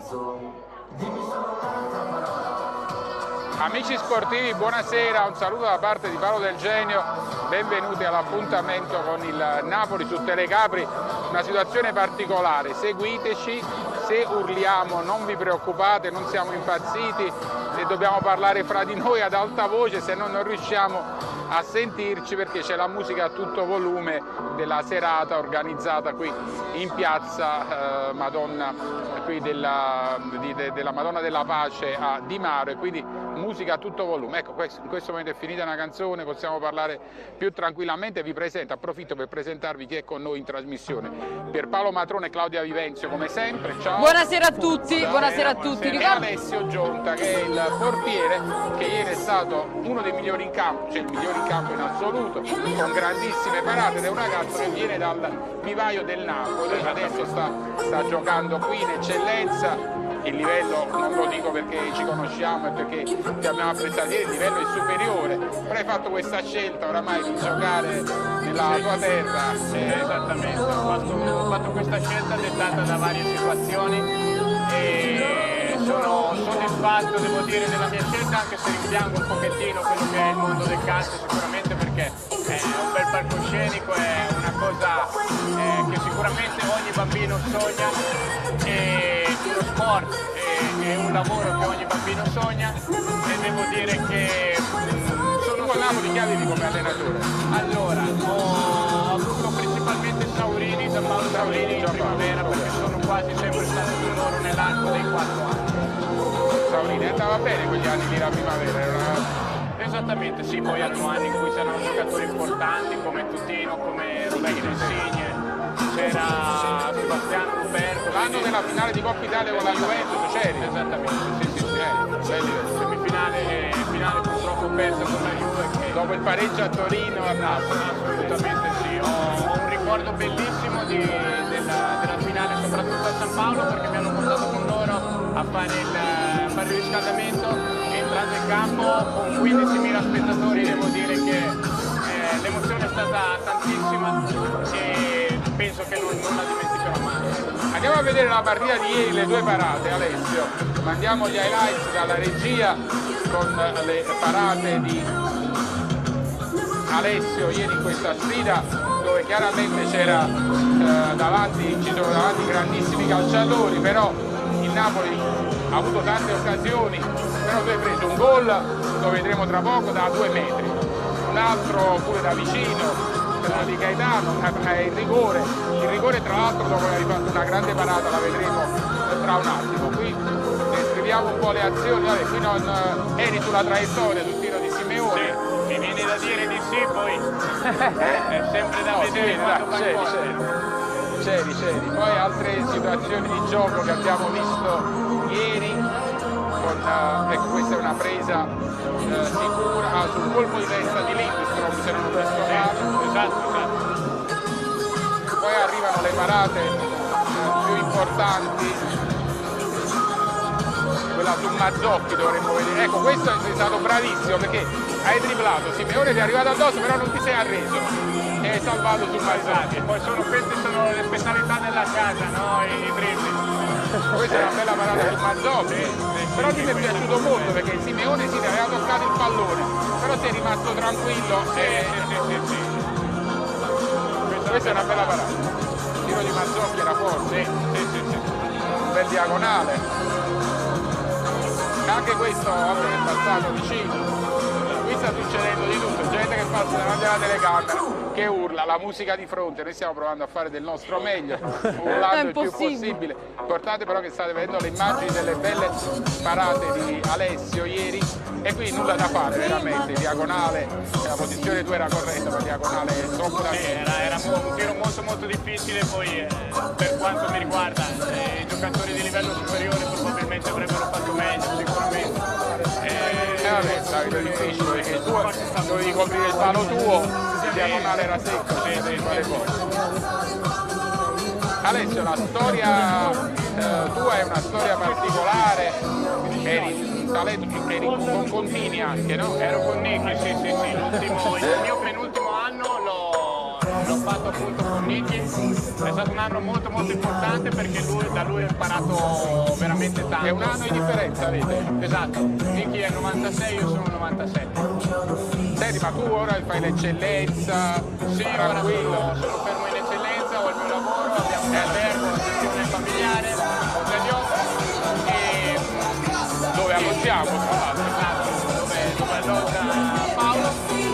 Amici sportivi, buonasera, un saluto da parte di Paolo Del Genio, benvenuti all'appuntamento con il Napoli su Telecapri, una situazione particolare, seguiteci, se urliamo non vi preoccupate, non siamo impazziti, se dobbiamo parlare fra di noi ad alta voce, se no non riusciamo a sentirci perché c'è la musica a tutto volume della serata organizzata qui in piazza Madonna, qui della Madonna della Pace a Di Maro, e quindi musica a tutto volume. Ecco, in questo momento è finita una canzone, possiamo parlare più tranquillamente. Vi presento, approfitto per presentarvi chi è con noi in trasmissione. Pierpaolo Matrone e Claudia Vivenzio come sempre, ciao. Buonasera a tutti, buonasera a tutti. E Alessio Gionta, che è il portiere, che ieri è stato uno dei migliori in campo, cioè il migliore in campo in assoluto, con grandissime parate, ed è un ragazzo che viene dal vivaio del Napoli, adesso sta giocando qui in eccellenza. Il livello non lo dico perché ci conosciamo e perché ti abbiamo apprezzato ieri, il livello è superiore, però hai fatto questa scelta oramai di giocare nella tua terra. Esattamente, ho fatto questa scelta dettata da varie situazioni e sono soddisfatto, devo dire, della mia scelta, anche se rimpiango un pochettino quello che è il mondo del calcio, sicuramente, perché è un bel palcoscenico, è una cosa che sicuramente ogni bambino sogna, è uno sport, è un lavoro che ogni bambino sogna, e devo dire che sono Tu a Napoli che avevi come allenatore? Allora, ho avuto principalmente Saurini, da Paolo Saurini in primavera, perché sono quasi sempre stato con loro nell'arco dei 4 anni. Saurini andava bene quegli anni lì la primavera? Esattamente, sì, poi erano anni in cui c'erano giocatori importanti come Tutino, come Roberto Insigne, c'era Sebastiano Ruberto. L'anno della finale di Coppa Italia con la Juventus c'eri? Esattamente, finale purtroppo persa con la Juve. Dopo il pareggio a Torino a Napoli. Assolutamente sì, ho un ricordo bellissimo della finale, soprattutto a San Paolo, perché mi hanno portato con loro a fare il riscaldamento, entrando in campo con 15.000 spettatori. Devo dire che l'emozione è stata tantissima e penso che non la dimenticherò mai. Andiamo a vedere la partita di ieri, le due parate, Alessio. Mandiamo gli highlights dalla regia con le parate di Alessio ieri in questa sfida, dove chiaramente c'era ci sono davanti grandissimi calciatori, però il Napoli ha avuto tante occasioni, però tu hai preso un gol, lo vedremo tra poco, da 2 metri, un altro pure da vicino, quello di Gaetano, il rigore tra l'altro dopo che hai fatto una grande parata, la vedremo tra un attimo. Qui descriviamo un po' le azioni, vabbè, qui non eri sulla traiettoria sul tiro di Simeone. Sì, mi viene da dire di sì, poi è sempre da vedere quando C'eri. Poi altre situazioni di gioco che abbiamo visto ieri, ecco, questa è una presa sicura sul colpo di testa di Lindström, se non ho visto male. Esatto. Poi arrivano le parate più importanti, quella su Mazzocchi dovremmo vedere. Ecco, questo è stato bravissimo perché hai dribblato, Simeone ti è arrivato addosso, però non ti sei arreso e hai salvato su Mazzocchi. Poi queste sono le specialità della casa, no? I dribbling. Questa è una bella parata su Mazzocchi, però ti è piaciuto molto perché Simeone sì, ti aveva toccato il pallone, però sei rimasto tranquillo. Sì. Questa è una bella parata. Il tiro di Mazzocchi era forte, un bel diagonale. Anche questo vabbè, è passato vicino. Qui sta succedendo di tutto, gente che passa davanti alla telecamera, che urla, la musica di fronte, noi stiamo provando a fare del nostro meglio, urlando il più possibile. Importante però che state vedendo le immagini delle belle parate di Alessio ieri, e qui nulla da fare veramente, diagonale, la posizione tua era corretta, ma diagonale è troppo da era un tiro molto difficile, poi per quanto mi riguarda i giocatori di livello superiore probabilmente avrebbero fatto meglio sicuramente. Vabbè, Davide, è difficile perché tu dovevi coprire il palo tuo, il diagonale era secco, devi fare Alessio, la storia tua è una storia particolare, eri un talento, eri con Contini anche, no? Ero con Nicky, sì. Il mio penultimo anno l'ho fatto appunto con Nicky, è stato un anno molto molto importante perché da lui ho imparato veramente tanto. È un anno di differenza avete? Esatto, Nicky è 96, io sono 97. Senti, ma tu ora fai l'eccellenza? Sì, ora sono fermo in eccellenza, ho il mio lavoro, abbiamo un albergo, una gestione familiare, e dove alloggiamo tra l'altro. Esatto, dove alloggia Paolo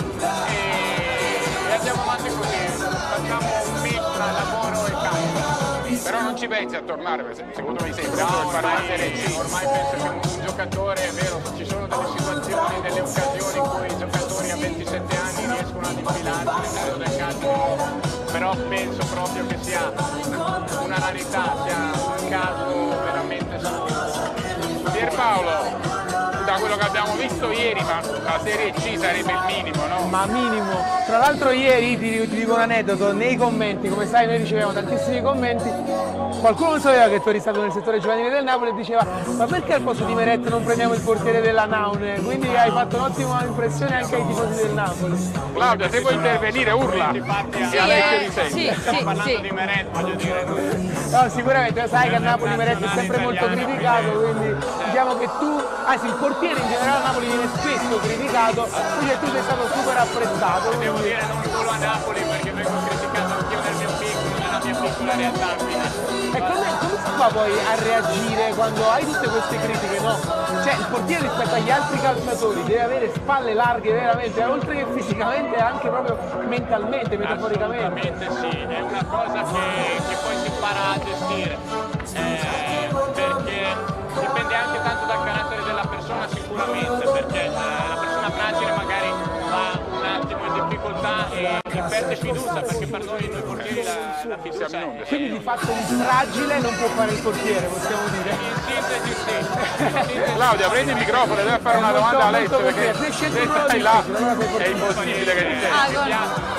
e andiamo avanti così, facciamo un mix tra lavoro e casa. Però non ci pensi a tornare, perché secondo me sei No, per fare una Serie C. ormai penso che un giocatore, è vero, ci sono delle situazioni, delle occasioni in cui i giocatori a 27 anni riescono ad infilarsi nel mondo del calcio, però penso proprio che sia una rarità, sia un caso veramente solo. Pierpaolo, da quello che abbiamo visto ieri, ma la Serie C sarebbe il minimo, no? Ma minimo. Tra l'altro ieri ti dico un aneddoto, nei commenti, come sai noi riceviamo tantissimi commenti, qualcuno non sapeva che tu eri stato nel settore giovanile del Napoli e diceva ma perché al posto di Meret non prendiamo il portiere della Naune? Quindi hai fatto un'ottima impressione anche ai tifosi del Napoli. Claudia, se vuoi intervenire, urla! Stiamo parlando di Meret, voglio dire. No, sicuramente, sai che a Napoli Meret è sempre molto criticato, quindi diciamo che tu, anzi il portiere in generale a Napoli viene spesso criticato, quindi tu sei stato super apprezzato. Devo dire non solo a Napoli perché vengo criticato anch'io nel mio piccolo, nella mia piccola realtà. E come si fa poi a reagire quando hai tutte queste critiche, no? Cioè il portiere rispetto agli altri calciatori deve avere spalle larghe veramente, oltre che fisicamente anche proprio mentalmente, metaforicamente. Assolutamente sì, è una cosa che poi si impara a gestire, perché dipende anche tanto dal carattere della persona sicuramente, perché la persona fragile magari va un attimo in difficoltà e perde fiducia, perché per noi portieri la fiducia è... Quindi di fatto un fragile non può fare il portiere, possiamo dire. In sintesi sì. Claudia, prendi il microfono e devi fare una domanda a Alessio perché se se stai là è impossibile che ti senti.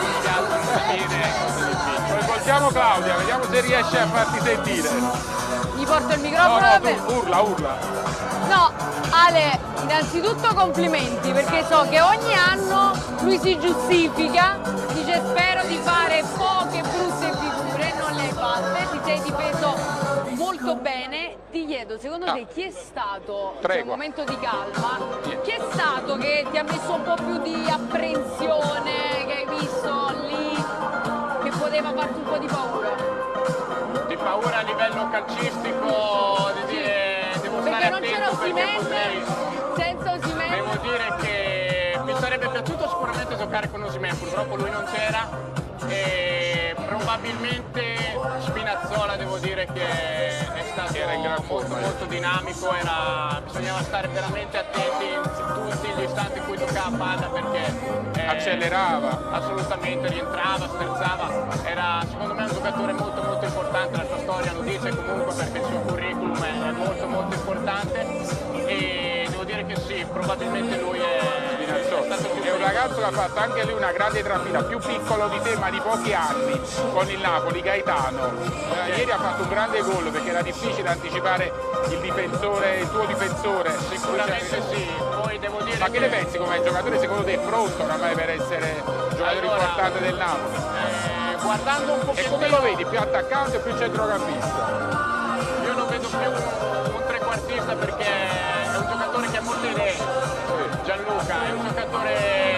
Ascoltiamo Claudia, vediamo se riesce a farti sentire. Gli porto il microfono davvero? Urla. No, Ale, innanzitutto complimenti perché so che ogni anno lui si giustifica, dice spero di fare poche brutte figure, non le hai fatte, ti sei difeso molto bene. Ti chiedo, secondo te chi è stato, in un momento di calma, chi è stato che ti ha messo un po' più di apprensione, che hai visto lì, che poteva farti un po' di paura? Di paura a livello calcistico, di dire... Perché non c'era Osimhen, senza Osimhen. Devo dire che mi sarebbe piaciuto sicuramente giocare con Osimhen, purtroppo lui non c'era e probabilmente Spinazzola devo dire che è stato molto dinamico, bisognava stare veramente attenti in tutti gli istanti in cui toccava palla perché accelerava, assolutamente rientrava, sterzava, era secondo me un giocatore molto importante, la sua storia lo dice comunque perché il suo curriculum è molto importante e devo dire che sì, probabilmente lui è stato più... È un ragazzo che ha fatto anche lui una grande trafila, più piccolo di te ma di pochi anni con il Napoli, Gaetano. Ieri ha fatto un grande gol perché era difficile anticipare il tuo difensore. Sicuramente sì, poi devo dire... Ma che ne pensi come giocatore? Secondo te è pronto oramai per essere giocatore importante del Napoli? Guardando un pochettino... E come lo vedi? Più attaccante o più centrocampista? Io lo vedo più un trequartista perché è un giocatore che ha molte idee. Gianluca è un giocatore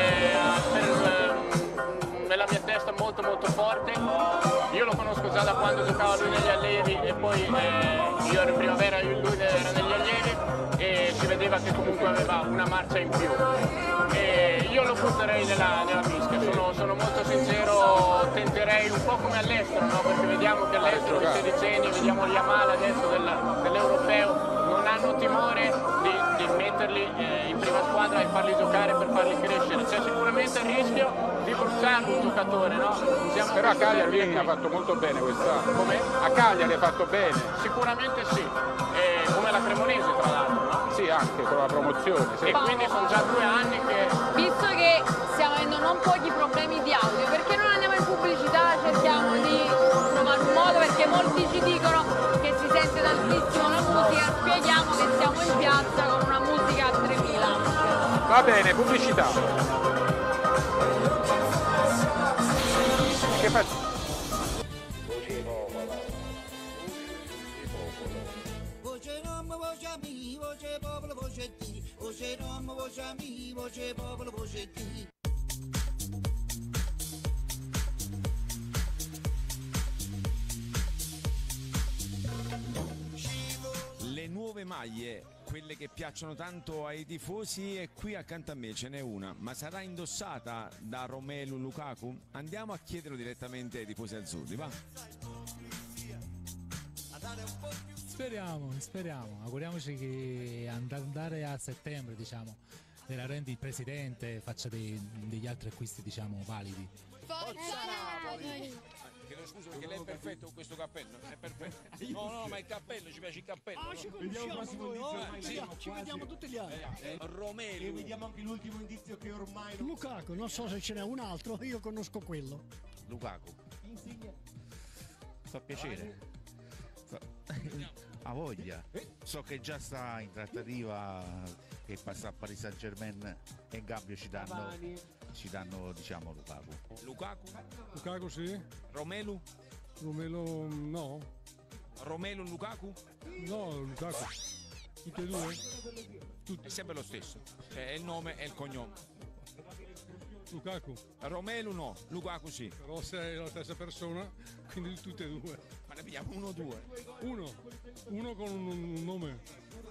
nella mia testa molto forte. Io lo conosco già da quando giocava lui negli allievi e poi io ero in primavera, lui era negli allievi e si vedeva che comunque aveva una marcia in più. E io lo butterei nella mischia, sono molto sincero, tenterei un po' come all'estero, no? Perché vediamo che all'estero i sedicenni, vediamo gli Yamal adesso dell'europeo, non hanno timore di metterli in prima squadra e farli giocare per farli crescere. C'è sicuramente il rischio di bruciare un giocatore, no? Però a Cagliari lui ha fatto molto bene quest'anno. Come? A Cagliari ha fatto bene. Sicuramente sì, come la Cremonese tra l'altro, no? Sì, anche con la promozione. Sì. E quindi sono già 2 anni che... Visto che stiamo avendo non pochi problemi di audio, perché non andiamo in pubblicità, cerchiamo di trovare un modo, perché molti ci dicono che si sente tantissimo la musica, spieghiamo che siamo in piazza con una musica a 3000. Va bene, pubblicità. Che che faccio? Voce Rom, voce ami, voce popolo, voce di. Voce Rom, voce ami, voce popolo, voce di. Le nuove maglie, quelle che piacciono tanto ai tifosi, e qui accanto a me ce n'è una, ma sarà indossata da Romelu Lukaku? Andiamo a chiederlo direttamente ai tifosi azzurri, va? Speriamo, auguriamoci che andare a settembre, diciamo, della rendi il presidente faccia degli altri acquisti, diciamo, validi. Forza Napoli! Chiedo scusa perché lei è perfetto con questo cappello, è perfetto. No, ma il cappello, ci piace il cappello. Ci conosciamo, ci vediamo tutti gli anni. Romelu. E vediamo anche l'ultimo indizio che ormai... Lukaku, non so se ce n'è un altro, io conosco quello. Lukaku. Fa piacere. Ha voglia. So che già sta in trattativa che passa a Paris Saint-Germain e in cambio ci danno diciamo Lukaku sì. Romelu no. Romelu Lukaku? No, Lukaku. Tutti e due? È sempre lo stesso, cioè è il nome e il cognome. Lukaku. Romelu no, Lukaku sì. Però sei la stessa persona, quindi tutte e due. Ma ne pigliamo uno o due? Uno con un nome.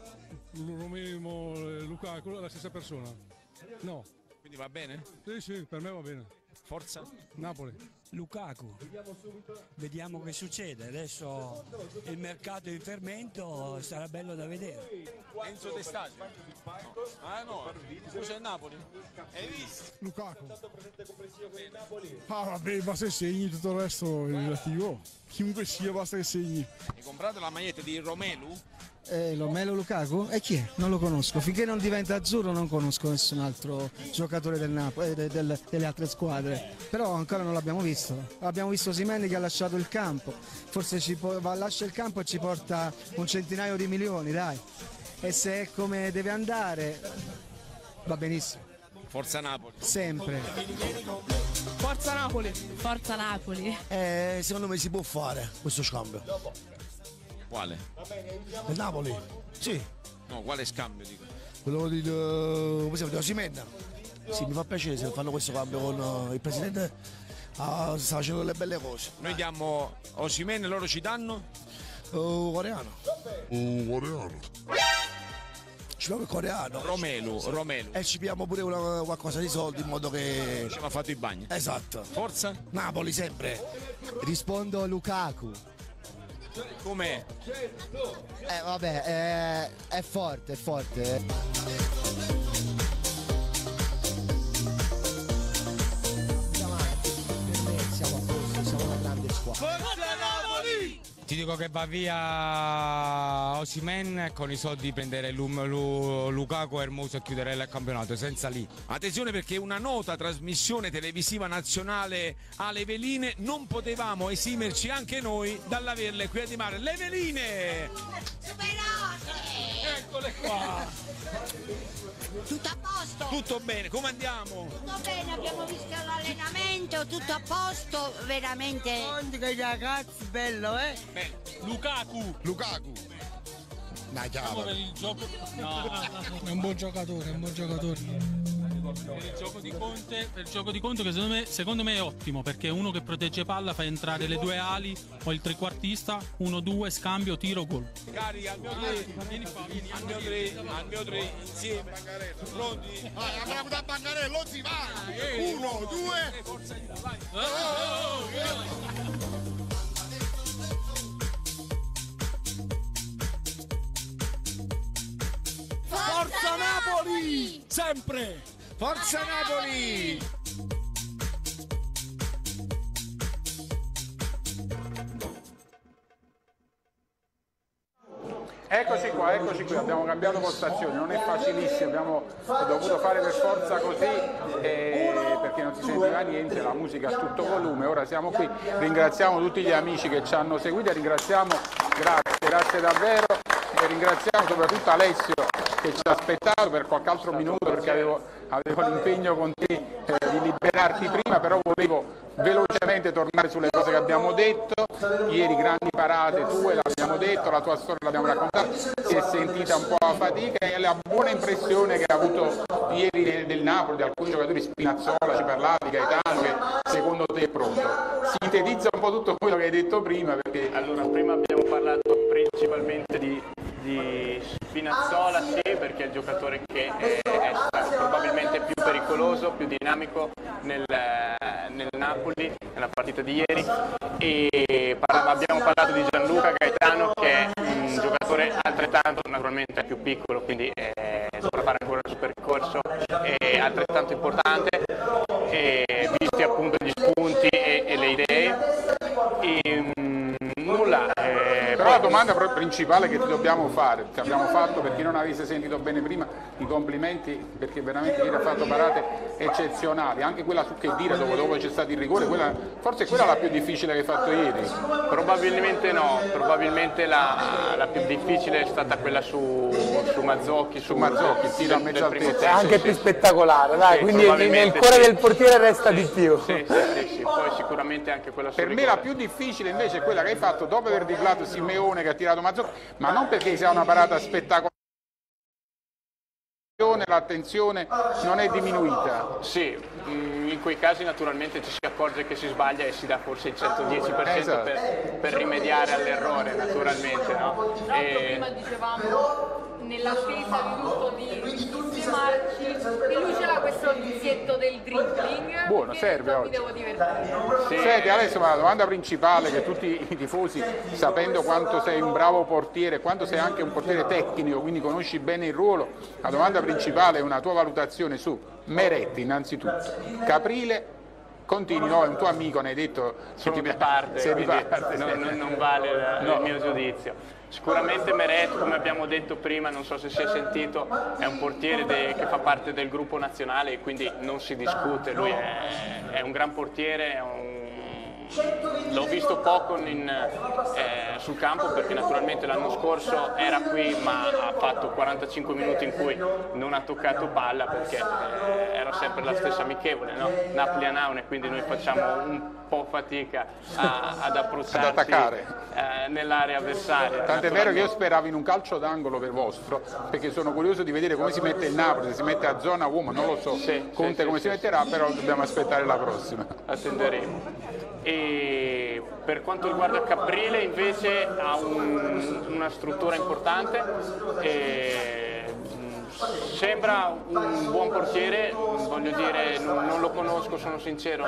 Romelu Lukaku è la stessa persona. No. Quindi va bene? Sì, per me va bene. Forza Napoli. Lukaku, vediamo che succede, adesso il mercato è in fermento, sarà bello da vedere. Enzo De Stasio? Ah no, scusa il Napoli. Hai visto? Lukaku. Ah vabbè, basta che segni, tutto il resto è relativo. Chiunque sia, basta che segni. Hai comprato la maglietta di Romelu? Romelu Lukaku? E chi è? Non lo conosco. Finché non diventa azzurro non conosco nessun altro giocatore del Napoli, delle altre squadre. Però ancora non l'abbiamo visto. Abbiamo visto Osimhen che ha lasciato il campo. Forse lascia il campo e ci porta un centinaio di milioni, dai. E se è come deve andare, va benissimo. Forza Napoli. Sempre. Forza Napoli. Forza Napoli. Secondo me si può fare questo scambio. Quale? Il Napoli? Sì. No, quale scambio dico? Quello di Osimhen. Sì, mi fa piacere se fanno questo cambio con il presidente. Sta facendo delle belle cose. Noi diamo Osimhen e loro ci danno? Coreano. Ci abbiamo il coreano. Romelu. E ci piamo pure qualcosa di soldi in modo che... Ci ha fatto i bagni. Esatto. Forza? Napoli sempre. Rispondo Lukaku. Com'è? Vabbè, è forte. Siamo a posto, siamo una grande squadra. Forza Napoli! Ti dico che va via Osimhen, con i soldi prendere Lukaku e Hermoso e chiudere il campionato senza lì. Attenzione perché una nota trasmissione televisiva nazionale alle veline, non potevamo esimerci anche noi dall'averle qui a dimare. Le veline! Eccole qua! Tutto a posto? Tutto bene, come andiamo? Tutto bene, abbiamo visto l'allenamento, tutto a posto, veramente. Quanti che ragazzi, bello, eh? Bello. Lukaku. Dai, chiaro. Per il gioco... No, è un buon giocatore, Per il gioco di Conte che secondo me è ottimo, perché è uno che protegge palla, fa entrare le due ali o il trequartista, 1-2, scambio, tiro, gol. Carica al mio 3, insieme. Pronti? Andiamo da Bangarello, si va! 1, 2... Forza Napoli! Sempre! Forza Napoli! Eccoci qua, abbiamo cambiato postazione, non è facilissimo, abbiamo dovuto fare per forza così perché non si sentiva niente, la musica a tutto volume. Ora siamo qui, ringraziamo tutti gli amici che ci hanno seguito, grazie davvero, e ringraziamo soprattutto Alessio che ci ha aspettato per qualche altro minuto perché avevo avevo l'impegno con te di liberarti prima, però volevo velocemente tornare sulle cose che abbiamo detto. Ieri grandi parate tue, l'abbiamo detto, la tua storia l'abbiamo raccontata, si è sentita un po' la fatica e la buona impressione che ha avuto ieri del Napoli, di alcuni giocatori, Spinazzola, ci parlavi, Gaetano, che secondo te è pronto. Sintetizza un po' tutto quello che hai detto prima. Perché... Allora, prima abbiamo parlato principalmente di Spinazzola, sì, perché è il giocatore che è probabilmente più pericoloso, più dinamico nel Napoli, nella partita di ieri, e abbiamo parlato di Gianluca Gaetano, che è un giocatore altrettanto, naturalmente più piccolo, quindi dovrà fare ancora il suo percorso, è altrettanto importante, visti appunto gli spunti e le idee. Nulla. Però la domanda principale che ti dobbiamo fare, che abbiamo fatto per chi non avesse sentito bene prima, i complimenti, perché veramente ieri ha fatto parate eccezionali, anche quella su che dire dopo c'è stato il rigore, forse quella è la più difficile che hai fatto ieri. Probabilmente no, probabilmente la più difficile è stata quella su Mazzocchi, il tiro a mezza altezza. È anche più spettacolare, dai, quindi nel cuore del portiere resta di più. Sì, poi sicuramente anche quella su Per me la più difficile invece è quella che hai fatto dopo aver driblato Simeone, che ha tirato Mazzocchi, ma non perché sia una parata spettacolare, l'attenzione non è diminuita. Sì, in quei casi naturalmente ci si accorge che si sbaglia e si dà forse il 110% esatto. per rimediare all'errore, naturalmente, no? Prima dicevamo nell'attesa di tutto di sistemarci, e lui ce l'ha questo vizietto del dribbling. Buono, serve oggi. Mi devo divertire. Sì. Senti, adesso la domanda principale, che tutti i tifosi, sapendo quanto sei un bravo portiere, quanto sei anche un portiere tecnico, quindi conosci bene il ruolo, la domanda principale è una tua valutazione su Meret innanzitutto, Caprile. Continui, no, è un tuo amico, ne hai detto. Sono di parte, non vale il mio giudizio. Sicuramente Meret, come abbiamo detto prima, non so se si è sentito, è un portiere che fa parte del gruppo nazionale e quindi non si discute, lui è un gran portiere, l'ho visto poco sul campo perché naturalmente l'anno scorso era qui, ma ha fatto 45 minuti in cui non ha toccato palla perché era sempre la stessa amichevole, no? Napoli a Naune, quindi noi facciamo un po' fatica ad approcciarci nell'area avversaria. Tant'è vero che io speravo in un calcio d'angolo per vostro, perché sono curioso di vedere come si mette il Napoli, se si mette a zona uomo, non lo so Conte come si metterà, però dobbiamo aspettare la prossima. Attenderemo. E per quanto riguarda Caprile invece ha una struttura importante, sembra un buon portiere, voglio dire, non lo conosco, sono sincero,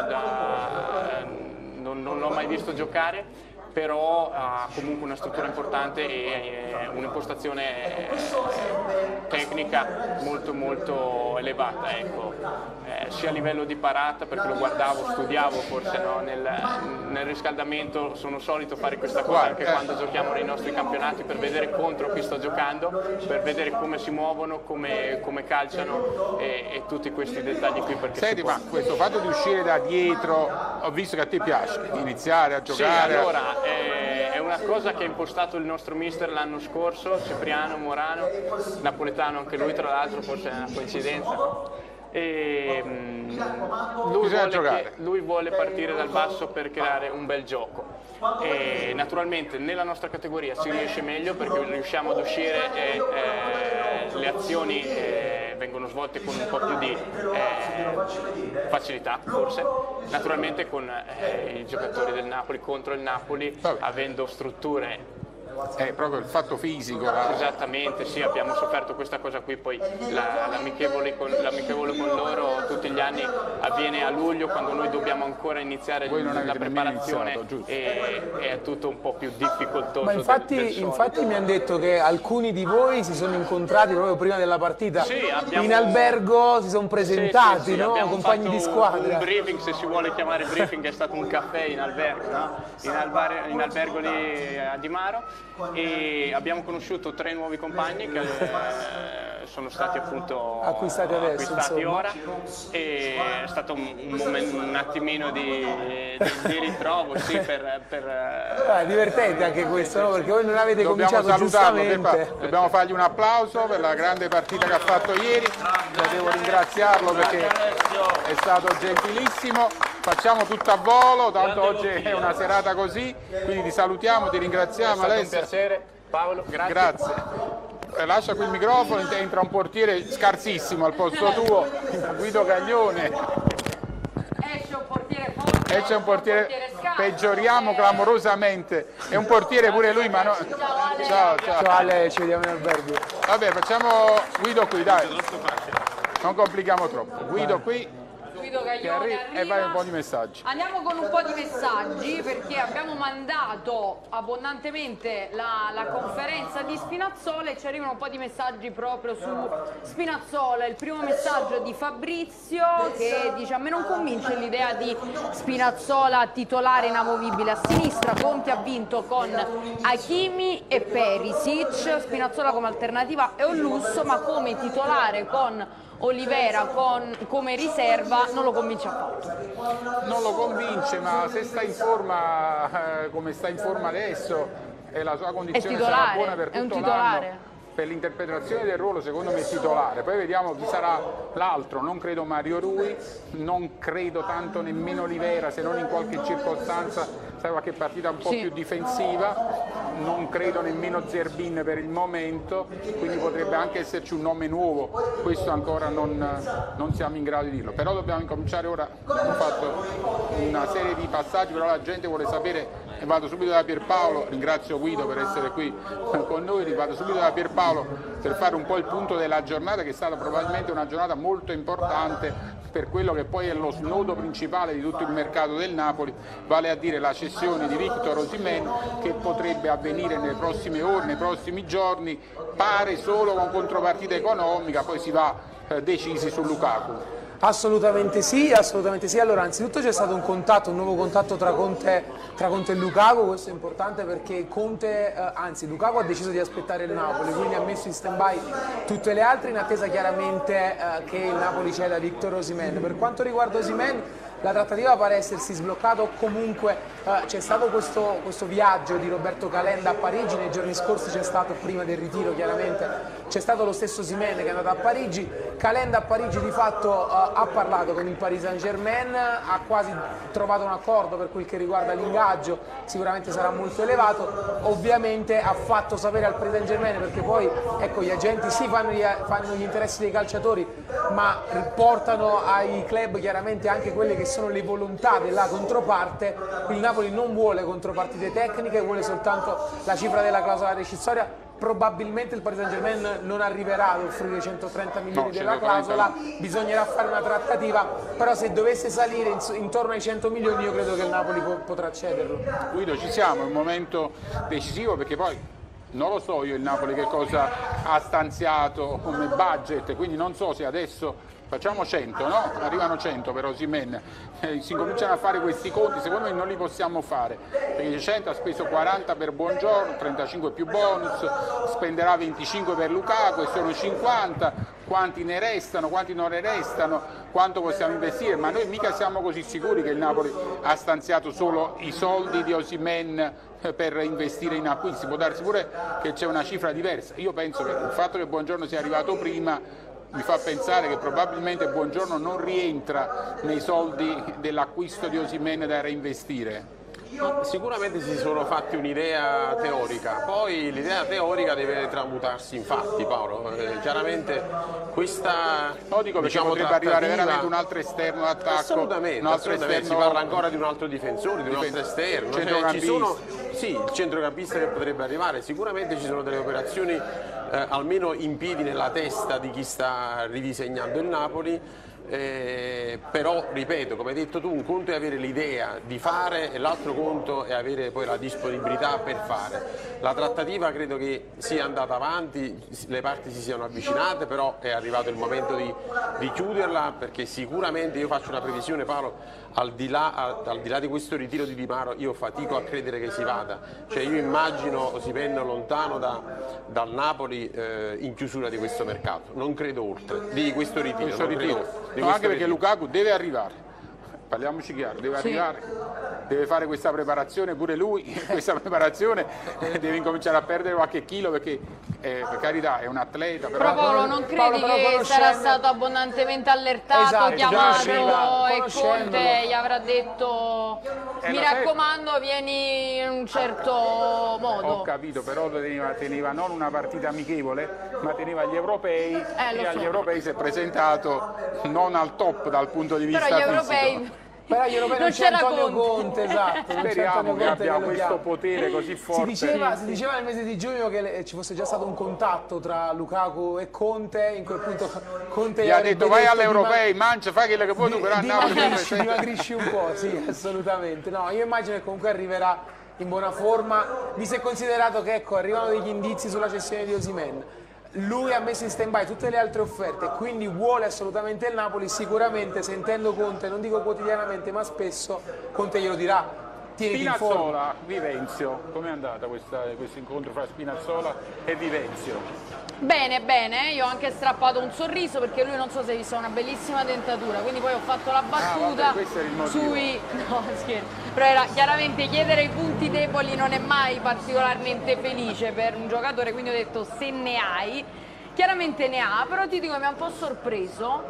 non l'ho mai visto giocare, però ha comunque una struttura importante e un'impostazione tecnica molto molto elevata, ecco. Sia a livello di parata, perché lo guardavo, studiavo forse, no? nel riscaldamento sono solito fare questa cosa anche quando giochiamo nei nostri campionati, per vedere contro chi sto giocando, per vedere come si muovono, come calciano e tutti questi dettagli qui. Perché senti, ma questo fatto di uscire da dietro, ho visto che a te piace, di iniziare a giocare. Sì, allora, è una cosa che ha impostato il nostro mister l'anno scorso, Cipriano Morano, napoletano anche lui tra l'altro, forse è una coincidenza. E lui vuole partire dal basso per creare un bel gioco e naturalmente nella nostra categoria si riesce meglio perché riusciamo ad uscire e le azioni vengono svolte con un po' più di facilità forse, naturalmente con i giocatori del Napoli contro il Napoli avendo strutture. È proprio il fatto fisico. Esattamente, sì, abbiamo sofferto questa cosa qui, poi l'amichevole con loro tutti gli anni avviene a luglio quando noi dobbiamo ancora iniziare la preparazione e è tutto un po' più difficoltoso. Ma infatti mi hanno detto che alcuni di voi si sono incontrati proprio prima della partita, in albergo si sono presentati, no? Compagni di squadra. Un briefing, se si vuole chiamare briefing, è stato un caffè in albergo, no? in albergo lì a Di Maro, e abbiamo conosciuto 3 nuovi compagni che sono stati appunto acquistati ora, e è stato un attimino di ritrovo, sì, divertente anche questo, no? Perché voi non avete cominciato salutarlo, giustamente. dobbiamo fargli un applauso per la grande partita che ha fatto ieri, devo ringraziarlo perché è stato gentilissimo. Facciamo tutto a volo, tanto oggi è una serata così, quindi ti salutiamo, ti ringraziamo. È stato un piacere, Paolo, grazie. Lascia qui il microfono, entra un portiere scarsissimo al posto tuo, Guido Gaglione. Esce un portiere, peggioriamo clamorosamente, è un portiere pure lui, ma no. Ciao a lei, ci vediamo in albergo. Vabbè, facciamo Guido qui, dai, non complichiamo troppo. Guido qui. Guido Gaglione e vai un po' di messaggi. Andiamo con un po' di messaggi perché abbiamo mandato abbondantemente la conferenza di Spinazzola e ci arrivano un po' di messaggi proprio su Spinazzola. Il primo messaggio è di Fabrizio che dice: a me non convince l'idea di Spinazzola titolare inamovibile a sinistra. Conte ha vinto con Hakimi e Perisic, Spinazzola come alternativa è un lusso, ma come titolare con Olivera come riserva non lo convince affatto. Non lo convince, ma se sta in forma come sta in forma adesso e la sua condizione sarà buona per tutto l'anno, per l'interpretazione del ruolo secondo me è titolare. Poi vediamo chi sarà l'altro, non credo Mario Rui, non credo tanto nemmeno Olivera, se non in qualche circostanza, sai, qualche partita un po' più difensiva, non credo nemmeno Zerbin per il momento, quindi potrebbe anche esserci un nome nuovo, questo ancora non siamo in grado di dirlo, però dobbiamo incominciare ora. Abbiamo fatto una serie di passaggi, però la gente vuole sapere, e vado subito da Pierpaolo, ringrazio Guido per essere qui con noi, vado subito da Pierpaolo per fare un po' il punto della giornata, che è stata probabilmente una giornata molto importante per quello che poi è lo snodo principale di tutto il mercato del Napoli, vale a dire la cessione di Victor Osimhen, che potrebbe avvenire nelle prossime ore, nei prossimi giorni, pare solo con contropartita economica, poi si va decisi su Lukaku. Assolutamente sì, assolutamente sì. Allora, anzitutto c'è stato un nuovo contatto tra Conte e Lukaku, questo è importante perché Lukaku ha deciso di aspettare il Napoli, quindi ha messo in stand-by tutte le altre in attesa chiaramente che il Napoli ceda a Victor Osimhen. Per quanto riguarda Osimhen, la trattativa pare essersi sbloccata, o comunque c'è stato questo viaggio di Roberto Calenda a Parigi, nei giorni scorsi c'è stato, prima del ritiro chiaramente, c'è stato lo stesso Osimhen che è andato a Parigi. Calenda a Parigi di fatto ha parlato con il Paris Saint-Germain, ha quasi trovato un accordo per quel che riguarda l'ingaggio, sicuramente sarà molto elevato, ovviamente ha fatto sapere al Paris Saint-Germain, perché poi ecco, gli agenti sì fanno gli interessi dei calciatori, ma portano ai club chiaramente anche quelle che sono le volontà della controparte. Il Napoli non vuole contropartite tecniche, vuole soltanto la cifra della clausola rescissoria. Probabilmente il Paris Saint-Germain non arriverà ad offrire 130 milioni della clausola, bisognerà fare una trattativa, però se dovesse salire intorno ai 100 milioni io credo che il Napoli potrà cederlo. Guido, ci siamo, è un momento decisivo, perché poi non lo so io il Napoli che cosa ha stanziato come budget, quindi non so se adesso facciamo 100, no? Arrivano 100 per Osimhen, si cominciano a fare questi conti, secondo me non li possiamo fare, perché 100 ha speso 40 per Buongiorno, 35 più bonus, spenderà 25 per Lukaku e sono 50, quanti ne restano, quanti non ne restano, quanto possiamo investire, ma noi mica siamo così sicuri che il Napoli ha stanziato solo i soldi di Osimhen per investire in acquisti, può darsi pure che c'è una cifra diversa. Io penso che il fatto che Buongiorno sia arrivato prima mi fa pensare che probabilmente Buongiorno non rientra nei soldi dell'acquisto di Osimhen da reinvestire. Sicuramente si sono fatti un'idea teorica, poi l'idea teorica deve tramutarsi in fatti, Paolo. Chiaramente questa, no, dico, perché potrebbe arrivare veramente un altro esterno d'attacco. Assolutamente, si parla ancora di un altro difensore, di un altro esterno, sì, il centrocampista che potrebbe arrivare. Sicuramente ci sono delle operazioni almeno in piedi nella testa di chi sta ridisegnando il Napoli. Però, ripeto, come hai detto tu, un conto è avere l'idea di fare e l'altro conto è avere poi la disponibilità per fare. La trattativa credo che sia andata avanti, le parti si siano avvicinate, però è arrivato il momento di chiuderla, perché sicuramente io faccio una previsione, Paolo, al di là di questo ritiro di Di Maro, io fatico a credere che si vada. Cioè io immagino Osimhen lontano dal Napoli in chiusura di questo mercato, non credo oltre, di questo ritiro. Anche perché Lukaku deve arrivare, parliamoci chiaro, deve arrivare, deve fare questa preparazione pure lui, questa preparazione deve incominciare a perdere qualche chilo, perché per carità è un atleta. Però Paolo, non credi che sarà stato abbondantemente allertato, esatto, chiamato e Conte gli avrà detto mi raccomando vieni in un certo modo? Ho capito, però teneva non una partita amichevole, ma teneva gli europei e agli europei si è presentato non al top dal punto di vista fisico. Però gli europei non c'è Antonio Conte, esatto. Speriamo che abbia questo potere così forte. Si diceva nel mese di giugno che ci fosse già stato un contatto tra Lukaku e Conte, in quel punto Conte gli ha detto vai agli europei, mangia, fai quello che vuoi tu, però dimagrisci un po', sì, assolutamente. No, io immagino che comunque arriverà in buona forma, visto e considerato che ecco, arrivano degli indizi sulla cessione di Osimhen. Lui ha messo in stand-by tutte le altre offerte, quindi vuole assolutamente il Napoli. Sicuramente, sentendo Conte, non dico quotidianamente ma spesso, Conte glielo dirà, tieniti in forma. Spinazzola, Vivenzio, com'è andata questo incontro fra Spinazzola e Vivenzio? Bene, bene, io ho anche strappato un sorriso perché lui non so se ha visto una bellissima dentatura, quindi poi ho fatto la battuta sui... No, scherzo. Però era chiaramente chiedere i punti deboli non è mai particolarmente felice per un giocatore, quindi ho detto se ne hai, chiaramente ne ha, però ti dico che mi ha un po' sorpreso